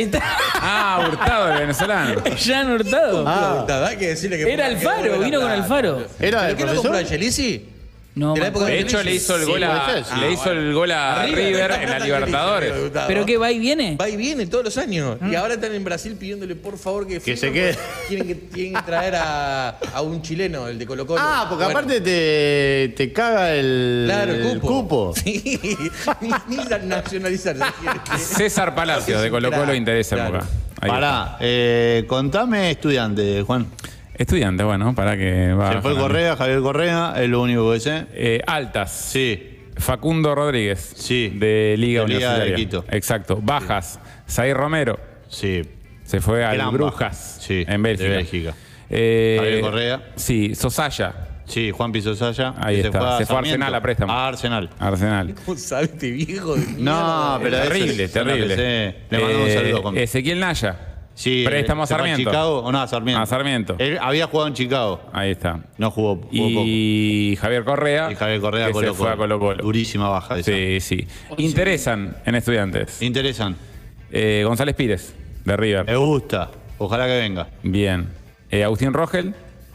S1: Está
S4: Hurtado, el venezolano.
S1: Jan Hurtado.
S3: Hurtado, hay que decirle que
S1: Era Alfaro, vino con Alfaro.
S2: ¿Era
S3: ¿Pero
S2: el
S3: qué no compró a
S2: profesor?
S3: Chelsea?
S1: No,
S3: De la
S1: me
S3: época
S1: acuerdo.
S4: De hecho, le hizo el
S2: Sí,
S4: gol a,
S2: puede ser, sí.
S4: le hizo el gol a River en la Libertadores.
S1: ¿Pero qué va y viene?
S3: Va y viene todos los años. Y ahora están en Brasil pidiéndole por favor que
S2: Que
S3: firme,
S2: se quede.
S3: porque tienen que traer a un chileno, el de Colo Colo.
S2: Porque
S3: Bueno,
S2: aparte te caga el,
S3: Claro, el cupo.
S2: cupo.
S3: Sí, ni nacionalizar.
S4: César Palacios, de Colo Colo, interesa en
S3: Claro.
S4: Boca. Ahí
S2: Pará, contame estudiante, Juan.
S4: está. Estudiante, bueno, para que va.
S2: Se fue Correa, Javier Correa, es lo único que sé.
S4: Altas.
S2: Sí.
S4: Facundo Rodríguez.
S2: Sí.
S4: De Liga
S2: De Liga
S4: Universitaria.
S2: de Quito.
S4: Exacto. Bajas. Zair Romero.
S2: Sí.
S4: Se fue al
S2: Gran
S4: Brujas.
S2: baja. Sí,
S4: En Bélgica.
S2: de Bélgica.
S4: Javier
S2: Correa.
S4: Sí. Sosaya.
S2: Sí, Juan Pisosaya.
S4: Ahí está. Se fue a
S2: Sarmiento.
S4: Arsenal a préstamo.
S2: A Arsenal.
S4: Arsenal.
S3: ¿Cómo sabe este viejo de
S2: No,
S3: mierda?
S2: pero
S4: Terrible,
S2: ese es lo que
S4: terrible.
S2: sé. Le mando un saludo. Juan.
S4: Ezequiel Naya.
S2: Sí,
S4: Préstamo a
S2: se fue
S4: Sarmiento.
S2: Chicago? O no, a Sarmiento.
S4: A Sarmiento.
S2: Él había jugado en Chicago.
S4: Ahí está.
S2: No jugó poco.
S4: Y Javier Correa.
S2: Y Javier Correa
S4: que
S2: Colo
S4: se fue a Colo Colo.
S2: Durísima baja esa.
S4: Sí. Interesan en estudiantes.
S2: Interesan.
S4: González Pires, de River.
S2: Me gusta. Ojalá que venga.
S4: Bien. Agustín Rogel,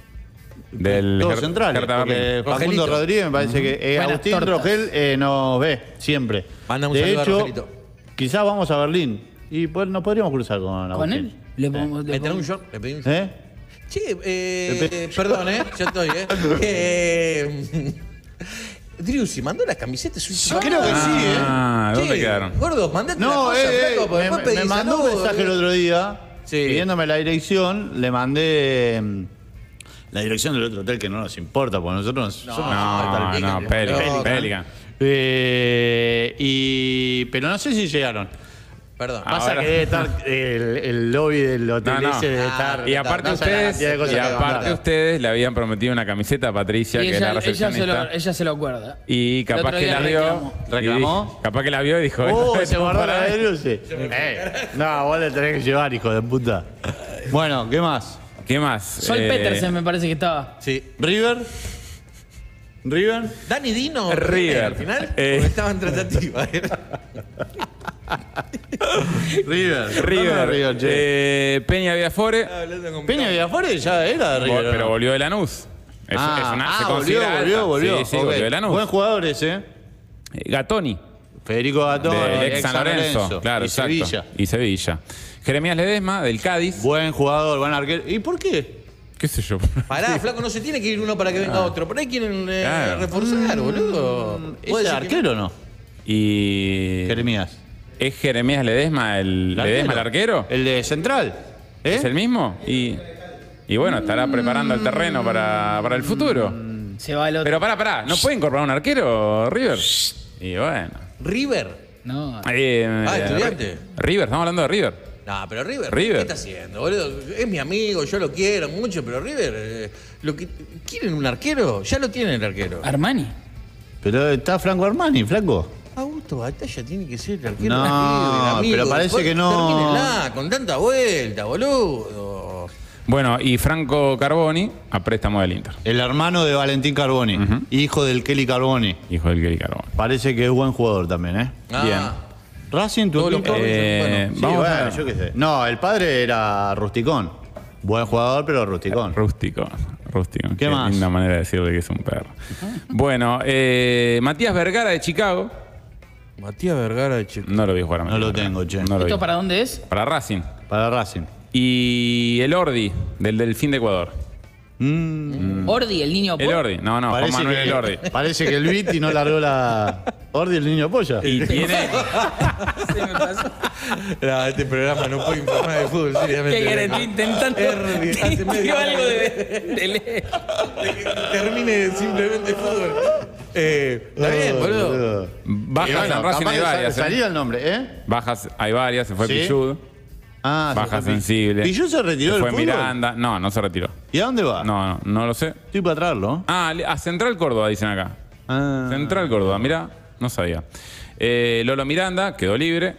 S4: del
S2: Todos centrales.
S4: Hertha Berlín.
S2: Porque Facundo
S3: Rogelito.
S2: Rodríguez me parece que
S1: Buenas
S2: Agustín
S1: tortas.
S2: Rogel nos ve siempre.
S3: Manda un
S2: de
S3: saludo a
S2: hecho,
S3: Rogelito.
S2: quizás vamos a Berlín. Y pues nos podríamos cruzar con Agustín.
S1: ¿Con él? Le pongo- le
S3: ¿Me trae
S1: pongo-
S3: un short? Le pedí un short.
S2: ¿Eh?
S3: Che, perdón, ya estoy, Driussi, ¿mandó las camisetas?
S2: Creo que sí, ¿eh?
S4: ¿Dónde
S3: Che,
S4: quedaron?
S3: Gordo, mandate la
S2: No,
S3: cosa, flaco, porque después
S2: me
S3: pedís
S2: mandó un
S3: saludos,
S2: mensaje el otro día
S3: Sí.
S2: pidiéndome la dirección. Le mandé la dirección del otro hotel que no nos importa, porque nosotros somos
S4: No, Pelican.
S3: No,
S4: Pelican.
S2: pero no sé si llegaron.
S3: Perdón.
S2: Pasa
S4: Ahora-
S2: que debe estar el lobby del hotel
S4: No.
S2: ese debe estar.
S4: Y aparte
S2: no sé la cantidad de cosas que mandaron.
S4: ustedes le habían prometido una camiseta a Patricia,
S1: Y
S4: que es la
S1: ella se
S4: recepcionista.
S1: lo acuerda.
S4: Y
S1: El
S4: capaz
S1: otro
S4: que
S1: día
S4: la vio.
S1: reclamó.
S2: ¿Reclamó?
S4: Capaz que la vio y dijo.
S2: Se guardó la de Luce. No, vos le tenés que llevar, hijo de puta. Bueno, ¿qué más?
S4: ¿Qué más?
S1: Sol Petersen me parece que estaba.
S3: Sí.
S2: ¿River?
S3: Dani Dino.
S4: River.
S3: Al final,
S4: Eh.
S3: porque estaba en tratativa.
S2: River, che.
S4: Peña Viafore.
S2: Peña Villafore ya era de River.
S4: Pero
S2: ¿no?
S4: volvió de Lanús. Se considera
S2: volvió.
S4: alta. Sí,
S2: Ok.
S4: volvió de Lanús.
S2: Buen jugador ese,
S4: Gatoni.
S2: Federico Gatón,
S4: Del ex San Lorenzo. Claro,
S2: y
S4: exacto.
S2: Sevilla.
S4: Y Sevilla. Jeremías Ledesma, del Cádiz.
S2: Buen jugador, buen arquero. ¿Y por qué?
S4: ¿Qué sé yo?
S3: Pará, flaco, no se tiene que ir uno para que venga otro. Por ahí quieren
S4: Claro.
S3: reforzar, boludo.
S2: ¿Es arquero o no?
S4: Y.
S2: Jeremías.
S4: ¿Es Jeremías Ledesma el arquero?
S2: El de Central.
S4: ¿Es el mismo? Y bueno, estará preparando el terreno para el futuro.
S1: Se va el otro.
S4: Pero pará, ¿no puede incorporar un arquero, River? Y bueno.
S3: ¿River?
S1: No.
S3: Estudiante.
S4: River, estamos hablando de River.
S3: No, pero River,
S4: River.
S3: ¿qué está haciendo, boludo? Es mi amigo, yo lo quiero mucho, pero River, ¿quieren un arquero? Ya lo tienen el arquero.
S1: Armani.
S2: Pero está Franco Armani, flaco.
S3: Augusto Batalla tiene que ser el arquero.
S2: No,
S3: de River,
S2: pero parece
S3: Después
S2: que no.
S3: Termínenla, con tanta vuelta, boludo.
S4: Bueno, y Franco Carboni a préstamo del Inter.
S2: El hermano de Valentín Carboni, hijo del Kelly Carboni.
S4: Hijo del Kelly Carboni.
S2: Parece que es buen jugador también, ¿eh?
S4: Bien.
S2: Racing, tu
S3: Todos los
S2: equipo.
S3: pobres,
S2: Sí,
S4: vamos
S2: bueno,
S4: a
S2: yo qué sé. No, el padre era Rusticón. Buen jugador, pero Rusticón.
S4: Rústico.
S2: ¿Qué más?
S4: Linda manera de decirle que es un perro. Bueno, Matías Vergara de Chicago.
S3: Matías Vergara de Chico.
S4: No lo vi jugar a
S2: No
S4: Matías
S2: lo
S4: Vergara.
S2: tengo, che.
S4: No lo vi.
S1: ¿Esto para dónde es?
S4: Para Racing.
S2: Para Racing.
S4: Y el Ordi, del Delfín de Ecuador.
S1: Ordi, el niño.
S4: El Ordi. No, Juan Manuel el Ordi.
S2: Parece que el Viti no largó la. Ordi, el niño polla.
S4: Y tiene.
S1: Se me pasó.
S3: No, este programa no puede informar de fútbol, seriamente.
S1: ¿Qué querés? Estoy intentando.
S3: Hace media hora
S1: algo de leer.
S3: termine simplemente fútbol. Está bien, boludo.
S4: Bajas en Racing hay varias.
S2: Salía el nombre, ¿eh?
S4: Bajas hay varias. Se fue
S2: ¿Sí?
S4: Pichud. Baja sensible.
S2: ¿Pichud se retiró
S4: Se
S2: del
S4: fue
S2: fútbol?
S4: Miranda. No se retiró.
S2: ¿Y a dónde va?
S4: No lo sé.
S2: Estoy para traerlo.
S4: A Central Córdoba, dicen acá.
S2: Ah.
S4: Central Córdoba, mirá, no sabía. Lolo Miranda quedó libre.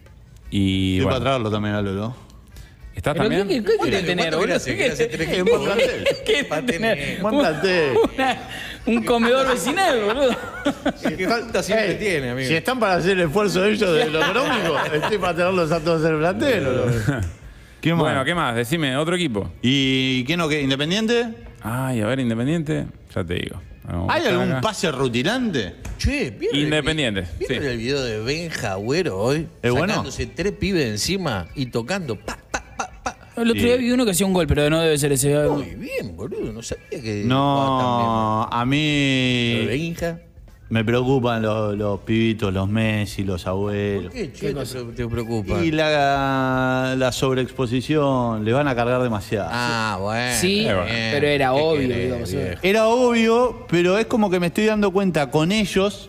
S4: Y
S2: Estoy
S4: bueno,
S2: para traerlo también a Lolo.
S4: ¿estás
S1: ¿Pero
S4: también?
S1: qué quiere tener, boludo?
S3: ¿Qué hace? ¿Qué hace?
S2: Buen plantel.
S1: ¿Qué quiere tener?
S2: Buen plantel.
S1: Un comedor vecinal, boludo.
S3: ¿Qué falta siempre tiene, amigo?
S2: Si están para hacer el esfuerzo ellos de lo económico, estoy para tenerlos a todos en el plantel. Lolo. ¿Qué más?
S4: Bueno, ¿qué más? Decime, otro equipo.
S2: ¿Y quién o qué? ¿Independiente?
S4: Ay, a ver, Independiente, ya te digo. Vamos a
S2: ¿Hay
S4: buscar
S2: algún
S4: acá.
S2: pase rutinante?
S3: Che, ¿vieron
S4: Independiente,
S3: ¿Vieron
S4: sí.
S3: el video de Benja Agüero hoy?
S2: ¿Es bueno?
S3: Sacándose 3 pibes encima y tocando. Pa.
S1: El otro día vi uno que hacía un gol, pero no debe ser ese.
S3: Muy bien, boludo. No sabía que.
S2: No, a
S3: Lo de
S2: mí
S3: Benja.
S2: me preocupan los pibitos, los Messi, los abuelos.
S3: ¿Por qué, che, te preocupa?
S2: Y la sobreexposición, le van a cargar demasiado.
S3: Ah, bueno.
S1: Sí,
S3: bien.
S1: pero era
S3: ¿Qué
S1: obvio,
S3: querés,
S1: digamos,
S3: viejo?
S2: Era obvio, pero es como que me estoy dando cuenta con ellos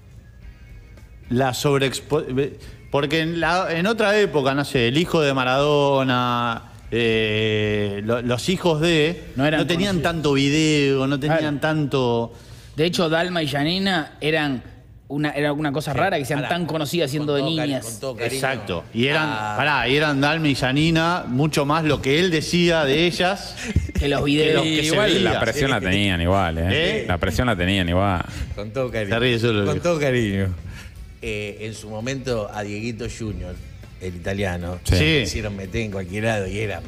S2: la sobreexposición. Porque en otra época, no sé, el hijo de Maradona, los hijos de,
S1: No eran
S2: tenían
S1: conocidos.
S2: tanto video, no tenían
S1: Claro.
S2: tanto...
S1: De hecho, Dalma y Janina era una cosa rara que sean
S3: Pará,
S1: tan conocidas siendo de
S3: con todo cari-
S1: niñas.
S3: con todo cariño.
S2: Exacto. Y eran,
S3: Ah.
S2: y eran Dalma y Janina, mucho más lo que él decía de ellas.
S1: Que los
S2: Que
S1: videos.
S2: los que se
S4: Igual
S2: veía.
S4: la presión la tenían igual,
S2: ¿Eh?
S4: La presión la tenían igual.
S3: Con todo cariño.
S2: Se ríe solo,
S3: Con
S2: viejo.
S3: todo cariño. En su momento, a Dieguito Junior, el italiano,
S2: Sí.
S3: le hicieron meter en cualquier lado y era.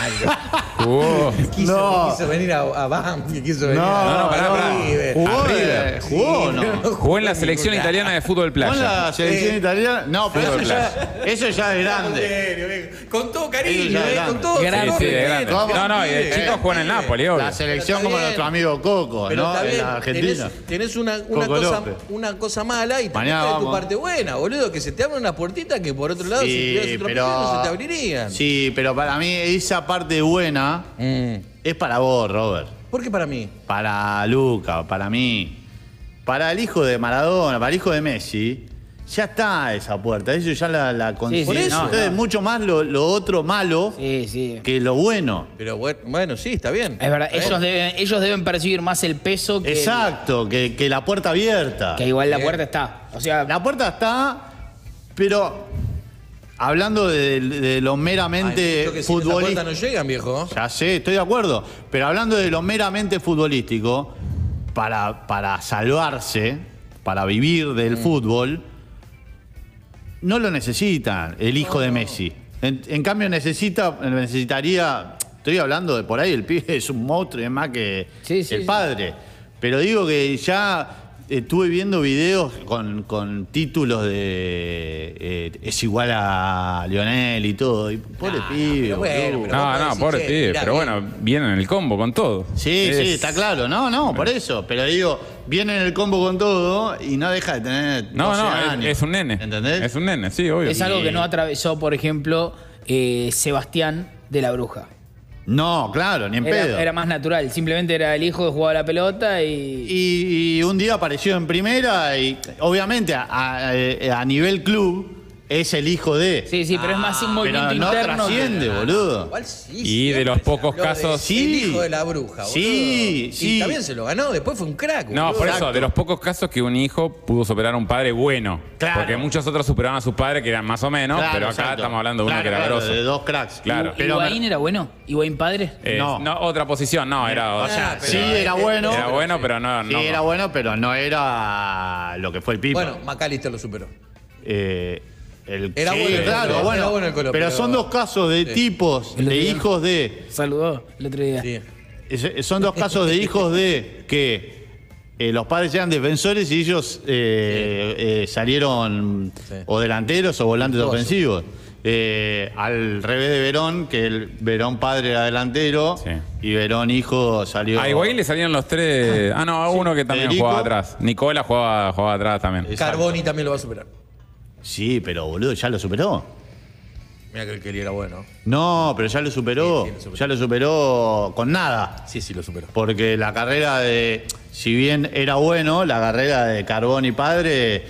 S4: Uh,
S2: No.
S3: Quiso venir a BAM, quiso venir
S2: No,
S4: pará.
S2: Jugó,
S4: River.
S2: jugó, ¿no?
S4: Jugó en la selección italiana de fútbol
S2: Con
S4: playa.
S2: la selección italiana. No, pero
S4: Fútbol
S2: eso ya es grande.
S3: Con todo
S2: Eso
S3: cariño,
S2: ya es grande.
S3: con todo.
S1: Grande.
S3: con todo
S4: Sí, de
S3: respeto.
S4: grande.
S2: Vamos.
S4: No, y el chico juega en el Napoli, obvio.
S2: La selección
S3: Pero
S2: como
S3: está
S2: nuestro
S3: bien.
S2: amigo Coco,
S3: Pero
S2: ¿no?
S3: está
S2: En
S3: bien,
S2: la Argentina.
S3: tenés
S2: Coco López.
S3: una cosa mala y
S2: Mañana
S3: tenés de tu
S2: vamos.
S3: parte buena, boludo, que se te abren unas puertitas que por otro lado, si tuvieras otro partido, no se te abrirían.
S2: Sí, pero para mí esa parte buena es para vos, Robert.
S3: ¿Por qué para mí?
S2: Para Luca, para mí. Para el hijo de Maradona, para el hijo de Messi, ya está esa puerta. Eso ya la consiguen.
S1: Por eso,
S2: Entonces,
S1: no.
S2: mucho más lo otro malo
S1: Sí.
S2: que lo bueno.
S3: Pero bueno, sí, está bien.
S1: Es verdad,
S3: Está bien.
S1: ellos deben percibir más el peso que.
S2: Exacto, que la puerta abierta.
S1: Que igual la
S3: Bien.
S1: puerta está. O sea,
S2: La puerta está, pero hablando de lo
S3: Hay
S2: meramente
S3: muchos que sin esa puerta
S2: futbolístico.
S3: no llegan, viejo.
S2: Ya sé, estoy de acuerdo. Pero hablando de lo meramente futbolístico, para salvarse, para vivir del fútbol, no lo necesitan el hijo de Messi. En cambio necesitaría, estoy hablando de por ahí, el pibe es un monstruo, es más que
S1: Sí,
S2: el padre. Pero digo que ya estuve viendo videos con títulos de es igual a Lionel y todo. Y pobre pibe.
S3: bueno,
S2: boludo.
S4: Pobre pibe.
S3: mirá,
S4: Pero
S3: bien.
S4: bueno, viene en el combo con todo.
S2: Sí, está claro. No, por eso. Pero digo, viene en el combo con todo y no deja de tener 12 años.
S4: Es un nene.
S2: ¿Entendés?
S4: Es un nene, sí, obvio.
S1: Es algo que no atravesó, por ejemplo, Sebastián de la Bruja.
S2: No, claro, ni en pedo.
S1: Era más natural, simplemente era el hijo que jugaba la pelota y...
S2: Y un día apareció en primera y obviamente a nivel club es el hijo de.
S1: Sí, pero es más un movimiento
S2: Pero no
S1: interno.
S2: trasciende, boludo.
S3: Igual sí,
S4: Y de
S3: siempre
S4: los
S3: se
S4: pocos
S3: habló de
S4: casos-
S3: el
S2: Sí.
S3: hijo de la bruja, boludo.
S2: Sí, sí.
S3: Y también se lo ganó, después fue un crack,
S4: No,
S3: boludo.
S4: por eso,
S2: Exacto.
S4: de los pocos casos que un hijo pudo superar a un padre bueno.
S2: Claro.
S4: Porque muchos otros superaban a sus padres que eran más o menos,
S2: Claro,
S4: pero acá
S2: exacto.
S4: estamos hablando de uno
S2: Claro,
S4: que era
S2: claro,
S4: grosso.
S2: de dos cracks.
S4: Claro.
S2: Pero
S1: ¿Higuaín era bueno? ¿Higuaín padre?
S2: No.
S4: Otra posición, no, era.
S2: O sea,
S3: pero
S2: sí era bueno.
S4: era bueno, pero no.
S2: Sí, era bueno, pero no era lo que fue el Pipa.
S3: Bueno, McAllister lo superó.
S2: Sí,
S3: Era bueno el
S2: claro,
S3: Colo,
S2: bueno.
S3: era bueno el Colo,
S2: pero
S3: pero-
S2: son dos casos de
S3: Sí.
S2: tipos,
S1: El
S2: de
S1: otro día.
S2: hijos de.
S1: Saludó el otro día.
S3: Sí.
S2: Son dos casos de hijos de que los padres eran defensores y ellos salieron
S3: Sí.
S2: o delanteros o volantes
S3: Virtuoso.
S2: ofensivos. Al revés de Verón, que el Verón padre era delantero
S4: Sí.
S2: y Verón hijo salió.
S4: A Higuaín le salieron los tres. Uno que también
S2: Federico.
S4: jugaba atrás. Nicola jugaba atrás también.
S2: Exacto.
S3: Carboni también lo va a superar.
S2: Sí, pero boludo, ya lo superó.
S3: Mira que el Kelly era bueno.
S2: No, pero ya lo superó.
S3: Sí, lo superó.
S2: Ya lo superó con nada.
S3: Sí, lo superó.
S2: Porque la carrera de, si bien era bueno, la carrera de Carboni padre,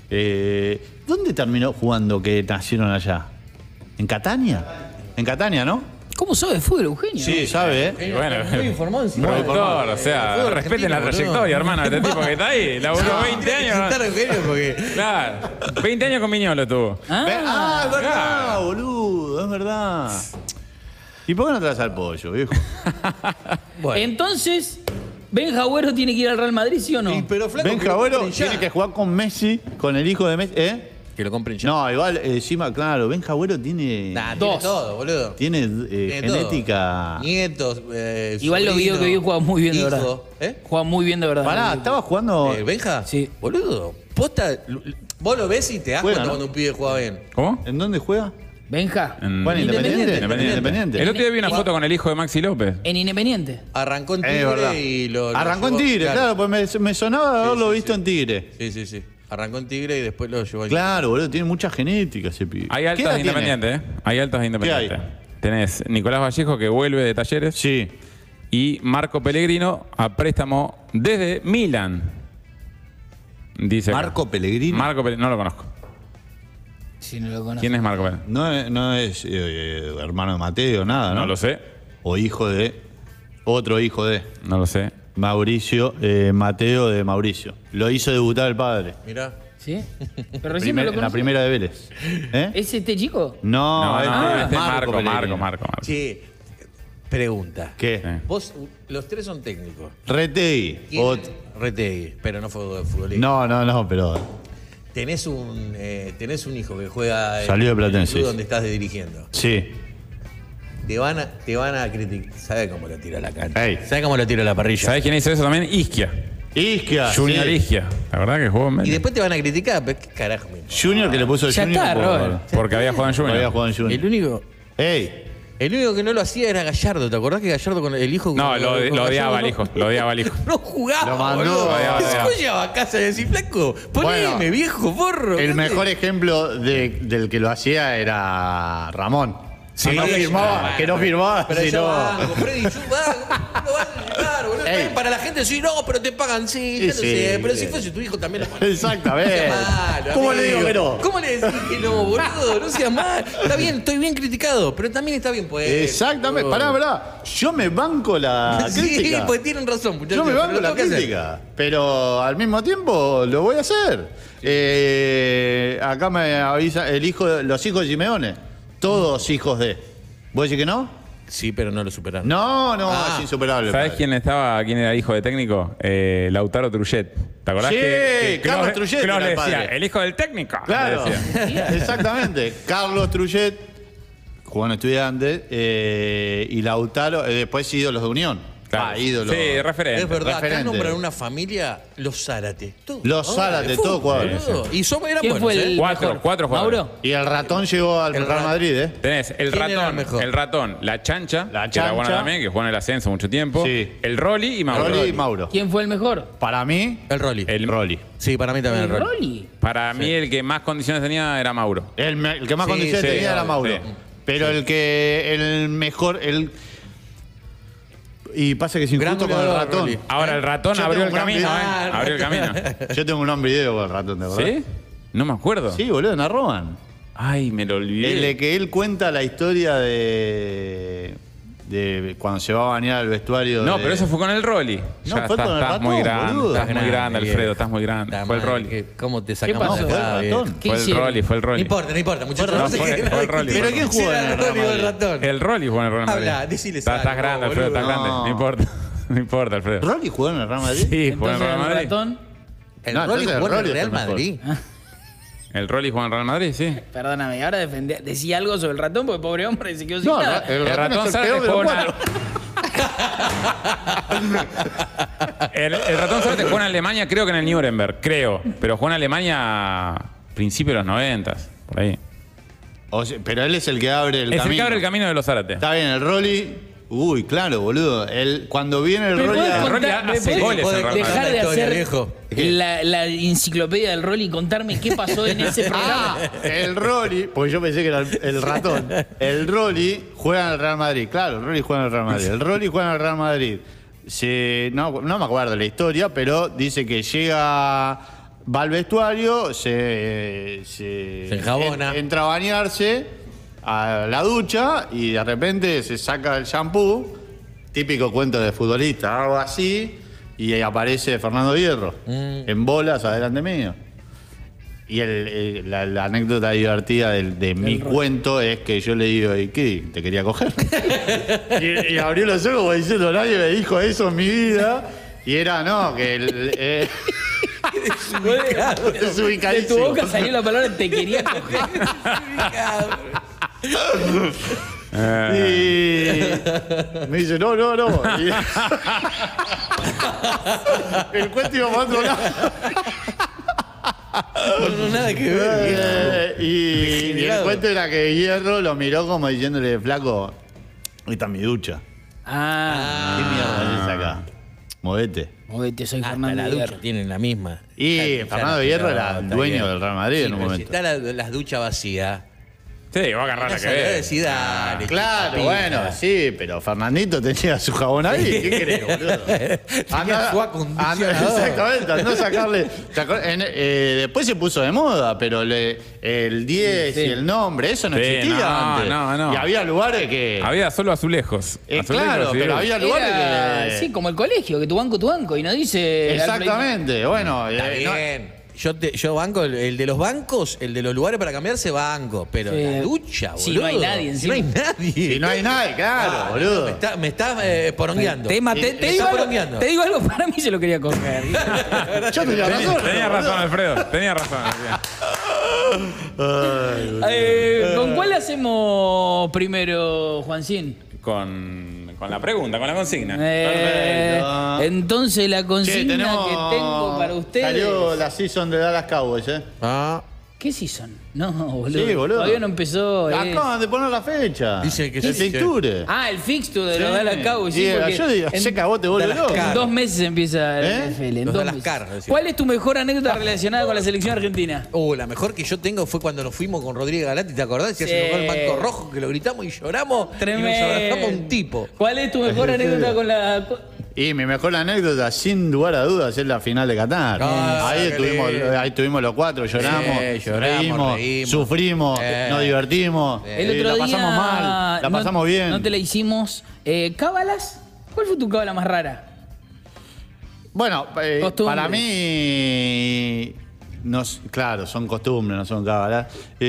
S2: ¿dónde terminó jugando que nacieron allá? ¿En Catania? En Catania, ¿no?
S1: ¿Cómo sabe de fútbol, Eugenio?
S2: Sí, sabe, ¿eh?
S4: Y bueno,
S3: Muy informado encima.
S4: productor, o sea,
S3: Fútbol
S4: respeten la
S3: argentino,
S4: trayectoria,
S3: boludo.
S4: hermano, de este tipo que está ahí. Laburó 20 años.
S3: Felicitar a Eugenio porque...
S4: Claro, 20 años con Miñolo tuvo.
S1: Ah,
S2: Es verdad, boludo, es verdad. ¿Y por qué no traes al pollo, viejo?
S3: Bueno.
S1: entonces, ¿Ben Jagüero tiene que ir al Real Madrid, sí o no?
S3: Y, pero flaco,
S2: Ben
S3: que lo
S2: Jagüero
S3: compren ya.
S2: tiene que jugar con Messi, con el hijo de Messi.
S3: Que lo compren ya.
S2: No, igual, encima, claro, Ben Jagüero tiene.
S3: Nah,
S1: Dos.
S3: tiene todo, boludo.
S2: Tiene
S3: Tiene todo.
S2: genética.
S3: Nietos,
S1: Igual los videos que vi juega muy bien de verdad.
S3: hijo. ¿Eh?
S1: Juega muy bien de verdad.
S2: Pará, estaba jugando.
S3: ¿Benja?
S1: Sí.
S3: Boludo, posta, vos lo ves y te das
S2: Juega,
S3: cuenta
S2: ¿no?
S3: cuando un pibe juega bien.
S4: ¿Cómo?
S2: ¿En dónde juega?
S1: Benja.
S2: Bueno, Independiente.
S4: El otro día vi una foto con el hijo de Maxi López.
S1: En Independiente.
S3: Arrancó en
S2: Es
S3: Tigre
S2: verdad.
S3: y lo
S2: Arrancó en
S3: llevó-
S2: Tigre, claro, pues me sonaba haberlo visto en Tigre.
S3: Sí. Arrancó en Tigre y después lo llevó al
S2: Claro, boludo, tiene mucha genética ese pibe.
S4: Hay
S2: ¿Qué
S4: altas
S2: edad
S4: de
S2: tiene?
S4: Independiente, ¿eh? Hay altas de Independiente.
S2: hay?
S4: Tenés Nicolás Vallejo que vuelve de Talleres
S2: Sí.
S4: y Marco Pellegrino a préstamo desde Milan. Dice acá.
S2: Marco Pellegrino.
S4: Marco Pellegrino, no lo conozco.
S1: Si no lo conozco.
S4: ¿Quién es Marco Pellegrino?
S2: No es hermano de Mateo, nada, ¿no?
S4: No lo sé,
S2: O hijo de. Otro hijo de.
S4: no lo sé.
S2: Mauricio, Mateo de Mauricio. Lo hizo debutar el padre.
S3: Mirá.
S1: ¿Sí? Pero recién no lo
S2: En la
S1: conozco.
S2: primera de Vélez. ¿Eh?
S1: ¿Es este chico?
S2: No,
S4: Este es Marco
S2: Pellegrino.
S4: Marco.
S3: Che, pregunta.
S2: ¿Qué?
S4: Sí.
S3: Vos, los tres son técnicos.
S2: Retegui.
S3: ¿Quién- Retegui, pero no fue futbolista.
S2: No, pero.
S3: Tenés un hijo que juega
S2: Salió de
S3: en el
S2: Platense,
S3: club
S2: sí.
S3: donde estás dirigiendo.
S2: Sí.
S3: Te van a criticar. ¿Sabes cómo lo tira a la cancha?
S2: Ey.
S3: ¿Sabes cómo lo tira a la parrilla?
S4: ¿Sabés quién hizo eso también? Isquia.
S2: Isquia.
S4: Junior
S2: sí.
S4: Isquia. La verdad que jugó en
S3: Y
S4: Vélez.
S3: después te van a criticar, pero ¿qué carajo me importa?
S2: Junior que le puso
S1: Ya
S2: Junior.
S1: está, Robert.
S4: Porque había jugado en
S2: Había
S4: Junior.
S2: jugado en Junior.
S3: El único que no lo hacía era Gallardo. ¿Te acordás que Gallardo con el hijo?
S4: No,
S3: con
S4: lo
S3: Gallardo
S4: odiaba al
S3: no-
S4: hijo. Lo odiaba al hijo.
S3: No jugaba,
S2: Lo mandó,
S3: boludo.
S2: lo odiaba.
S3: Después llegaba a casa y decía, flaco, poneme,
S2: Bueno,
S3: viejo, forro.
S2: El
S3: ¿qué
S2: mejor ejemplo del que lo hacía era Ramón.
S3: Sí,
S2: que no firmaba, que no firmaba,
S3: Pero ya
S2: sino-
S3: banco, Freddy, yo banco, no vas a llegar, boludo.
S2: Ey.
S3: Está bien para la gente decir, no, pero te pagan, sí, ya lo
S2: Sí,
S3: sé. Pero
S2: sí.
S3: si fuese tu hijo también lo pagaría.
S2: Exactamente.
S3: No seas malo,
S2: ¿Cómo le
S3: amigo.
S2: digo que no?
S3: ¿Cómo le decís que no, boludo? No seas mal. Está bien, estoy bien criticado, pero también está bien pues.
S2: Exactamente. Pará. Yo me banco la
S3: Sí,
S2: crítica.
S3: pues tienen razón, muchachos.
S2: Yo me
S3: pero
S2: banco
S3: lo
S2: la
S3: tengo que hacer.
S2: crítica. Pero al mismo tiempo lo voy a hacer. Acá me avisa los hijos de Simeone. Todos hijos de. ¿Vos decís que no?
S3: Sí, pero no lo superaron.
S2: No,
S3: Ah.
S2: es insuperable.
S4: ¿Sabés
S2: padre.
S4: quién era hijo de técnico? Lautaro Trullet. ¿Te acordás
S2: Sí,
S4: que
S2: Carlos
S4: nos-
S2: Trullet
S4: que nos
S2: era el
S4: decía,
S2: padre.
S4: el hijo del técnico?
S2: Claro,
S4: le decía.
S2: exactamente. Carlos Trullet, jugó en Estudiantes, y Lautaro, después ídolos de Unión.
S4: Claro.
S2: ídolo.
S4: Sí, referente.
S3: Es verdad, acá
S2: referente.
S3: nombran una familia los Zárate.
S2: Los Zárate, todo cuadro.
S3: Y eran
S1: ¿Quién
S3: buenos,
S1: fue el
S4: Cuatro
S1: mejor?
S4: jugadores.
S1: ¿Mauro?
S2: Y el ratón llegó al
S3: El
S2: Real Madrid, ¿eh?
S4: Tenés el
S3: ¿Quién era
S4: ratón,
S3: el mejor?
S4: la chancha,
S2: La
S4: que era buena
S2: Chancha.
S4: también, que jugó en el ascenso mucho tiempo.
S2: Sí.
S4: El Rolly y Mauro.
S2: Rolly y Mauro.
S1: ¿Quién fue el mejor?
S2: Para mí,
S3: El Rolly.
S4: El
S2: Rolly.
S3: Sí, para mí también el Rolly.
S1: Rolly.
S4: Para mí el que más condiciones tenía era Mauro.
S2: El que más
S3: Sí,
S2: condiciones
S3: sí,
S2: tenía era Mauro.
S4: sí.
S2: Pero el mejor, y pasa que se
S3: Gran
S2: injusto con el
S3: goleador,
S2: ratón.
S3: Rolly.
S4: Ahora el ratón
S2: Yo
S4: abrió
S2: tengo
S4: el
S2: un gran
S4: camino,
S2: video.
S4: Abrió el camino.
S2: Yo tengo un gran video con el ratón, ¿de verdad?
S4: ¿Sí? No me acuerdo.
S2: Sí, boludo, en Arroban.
S4: Ay, me lo olvidé.
S2: El de que él cuenta la historia de cuando se va a bañar al vestuario.
S4: No,
S2: de-
S4: pero eso fue con el Rolly.
S2: No,
S4: Ya
S2: fue con el
S4: estás muy
S2: ratón,
S4: grande.
S2: boludo.
S4: Estás muy grande, Alfredo,
S3: viejo.
S4: estás muy grande.
S3: Está
S4: Fue el
S3: mal,
S4: Rolly.
S3: ¿Cómo te sacamos
S1: pasó?
S3: de
S2: Fue el
S3: acá,
S2: ratón.
S3: viejo?
S1: ¿Qué
S4: Fue el
S1: hicieron?
S4: Rolly, fue el
S3: No
S4: Rolly.
S3: importa, muchachos.
S4: No,
S3: No sé
S4: fue-
S3: qué-
S4: fue el Rolly.
S2: ¿Pero quién jugó en el Real
S3: Rolly o el
S2: Madrid?
S3: ratón?
S4: El Rolly jugó en el Real Madrid.
S3: Habla, decile
S4: Estás
S3: algo,
S4: grande, Alfredo, estás
S3: boludo.
S4: grande.
S2: No.
S4: No importa. No importa, Alfredo.
S2: ¿Rolly jugó en el Real Madrid?
S4: Sí, jugó en
S1: Entonces
S4: el Real
S1: el
S4: Madrid.
S1: ratón.
S3: El
S2: No,
S3: Rolly
S2: entonces el
S3: jugó en
S2: Rolly
S3: el
S2: es
S3: Real
S2: el mejor.
S3: Madrid.
S4: El Rolly jugó en el Real Madrid, sí.
S1: Perdóname, ahora decía algo sobre el ratón porque pobre hombre se quedó sin
S2: No,
S1: nada.
S2: el
S4: El
S2: ratón
S4: ratón
S2: es el
S4: Zárate
S2: peor de los
S4: jugó en
S2: cuatro.
S4: el ratón Zárate jugó en Alemania, creo que en el Nuremberg, creo. Pero jugó en Alemania a principios de los 90, por ahí.
S2: O sea, pero él es el que abre el
S4: Es
S2: camino.
S4: el que abre el camino de los Zárate.
S2: Está bien, el Rolly. Uy, claro, boludo. Cuando viene el
S1: ¿Me
S2: Rolly.
S1: podés
S2: a-
S4: Rolly
S1: contar- me
S4: hace
S1: podés
S4: goles en Real
S1: dejar
S3: Madrid.
S1: de
S3: Historia,
S1: hacer
S3: viejo.
S1: la enciclopedia del Rolly y contarme qué pasó en ese programa?
S2: El Rolly, porque yo pensé que era el ratón. El Rolly juega en el Real Madrid. Claro, el Rolly juega en el Real Madrid. El Rolly juega en el Real Madrid. No me acuerdo la historia, pero dice que llega, va al vestuario, se
S3: enjabona.
S2: entra a bañarse a la ducha y de repente se saca el shampoo, típico cuento de futbolista, algo así, y ahí aparece Fernando Hierro en bolas adelante mío. Y la anécdota divertida de mi cuento es que yo le digo, ¿y qué? ¿Te quería coger? y abrió los ojos como diciendo, nadie me dijo eso en mi vida. Y era, no, que
S1: De tu
S2: desubicadísimo.
S1: boca salió la palabra te quería coger.
S2: Y me dice, no. Y el cuento iba para otro lado.
S3: No, nada que ver.
S2: Y el cuento era que Hierro lo miró como diciéndole, flaco, ahí está mi ducha.
S1: Ah,
S2: ¿Qué mierda es acá? Movete.
S1: movete, soy
S3: Hasta
S1: Fernando
S3: la
S1: Hierro.
S3: ducha tienen la misma.
S2: Y
S3: Ya
S2: Fernando
S3: no,
S2: Hierro
S3: no,
S2: era el
S3: está
S2: dueño
S3: bien.
S2: del Real Madrid
S3: Sí,
S2: en un
S3: pero
S2: momento.
S3: Si está las duchas vacías.
S4: Sí, va a agarrar la que ve.
S3: Decir, dale,
S2: Claro,
S3: chica,
S2: bueno,
S3: pija.
S2: sí, pero Fernandito tenía su jabón ahí. ¿Qué querés, boludo?
S3: Tenía su acondicionador.
S2: Exactamente, andá a sacarle. Después se puso de moda, pero el 10
S1: Sí.
S2: y el nombre, eso no
S4: Sí,
S2: existía
S4: no,
S2: antes.
S4: no.
S2: Y había lugares que.
S4: Había solo azulejos.
S2: Claro,
S4: sí.
S2: pero había lugares
S1: Era,
S2: que.
S1: sí, como el colegio, que tu banco, y no dice...
S2: Exactamente, bueno.
S3: Está
S2: no-
S3: bien. Yo banco el de los bancos, el de los lugares para cambiarse, banco. Pero
S1: Sí.
S3: la ducha, boludo.
S1: Si no hay nadie
S3: Si no hay
S1: encima.
S3: nadie.
S2: Si no hay nadie, claro, boludo.
S3: Me está porongueando.
S1: Te
S3: Me
S1: digo
S3: está
S1: algo,
S3: porongueando.
S1: te digo algo, para mí se lo quería coger.
S2: Yo tenía razón.
S4: Tenía razón, Alfredo. Tenía razón.
S1: ¿Con cuál hacemos primero, Juancín?
S4: Con la pregunta, con la consigna.
S2: Perfecto.
S1: Entonces la
S2: Che,
S1: consigna
S2: tenemos.
S1: que tengo para ustedes...
S2: Salió la season de Dallas Cowboys, ¿eh?
S3: Ah,
S1: ¿Qué season? No, boludo.
S2: Sí, boludo.
S1: Todavía no empezó.
S2: Acaban de poner la fecha.
S3: Dice que
S2: el
S3: sí.
S2: fixture.
S1: Ah, el fixture de los
S2: Sí.
S1: Dallas Cowboys. Sí,
S2: Y
S1: porque
S2: yo digo,
S1: en-
S2: se cagó, te vuelve
S3: Dallas
S2: loco.
S3: Cowboys.
S1: en 2 meses empieza el
S2: ¿Eh?
S1: NFL. En
S3: Los
S1: 2
S3: Dallas
S1: meses.
S3: Cowboys, decía.
S1: ¿Cuál es tu mejor anécdota relacionada con la selección argentina?
S3: la mejor que yo tengo fue cuando nos fuimos con Rodríguez Galati, ¿te acordás? Que
S1: Sí.
S3: se nos el banco rojo, que lo gritamos y lloramos.
S1: Tremendo.
S3: Y nos abrazamos a un tipo.
S1: ¿Cuál es tu mejor anécdota con la...
S2: Y mi mejor anécdota, sin lugar a dudas, es la final de Qatar.
S3: Ah,
S2: ahí,
S3: qué lindo.
S2: estuvimos los cuatro, lloramos,
S3: lloramos, reímos.
S2: sufrimos, nos divertimos,
S1: El otro
S2: la
S1: día...
S2: pasamos mal, la pasamos bien.
S1: No te la hicimos. ¿Cábalas? ¿Cuál fue tu cábala más rara?
S2: Bueno,
S1: Costumbres.
S2: para mí, claro, son costumbres, no son cábalas.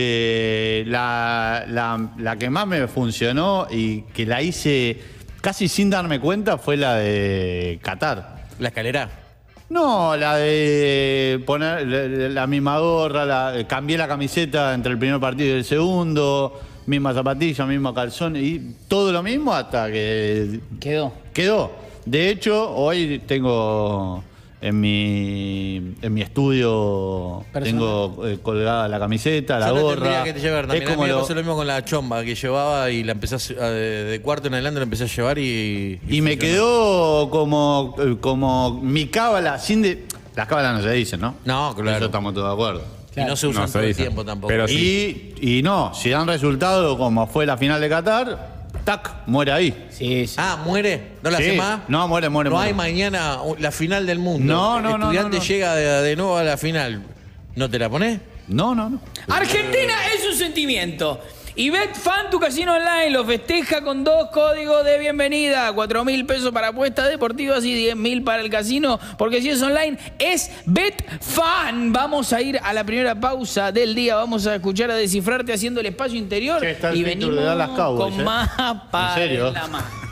S2: La que más me funcionó y que la hice casi sin darme cuenta fue la de Qatar.
S3: La escalera.
S2: No, la de poner la misma gorra, cambié la camiseta entre el primer partido y el segundo, misma zapatilla, mismo calzón y todo lo mismo hasta que
S1: Quedó.
S2: quedó. De hecho, hoy tengo en mi estudio tengo colgada la camiseta, la gorra.
S3: Tendría que llevar también.
S2: Es como
S3: me pasó lo mismo con la chomba que llevaba y la empecé de cuarto en adelante la empecé a llevar y
S2: me quedó como mi cábala, las cábalas no se dicen, ¿no?
S3: No, claro.
S2: Eso estamos todos de acuerdo.
S3: Y no se usan todo el tiempo tampoco.
S4: Pero
S2: Y no, si dan resultado como fue la final de Qatar, tac, muere ahí.
S1: Sí.
S3: ¿Muere? ¿No la hace más?
S2: No, muere.
S3: No hay mañana la final del mundo.
S2: No.
S3: Estudiante llega de nuevo a la final. ¿No te la pones?
S2: No.
S1: Argentina es un sentimiento. Y Betfan, tu casino online, lo festeja con 2 códigos de bienvenida. 4.000 pesos para apuestas deportivas y 10.000 para el casino. Porque si es online, es Betfan. Vamos a ir a la primera pausa del día. Vamos a escuchar a Descifrarte haciendo el espacio interior.
S2: Che, está el
S1: y
S2: feature
S1: venimos
S2: de Dallas Cowboys,
S1: con más para
S2: ¿En serio?
S1: la mano.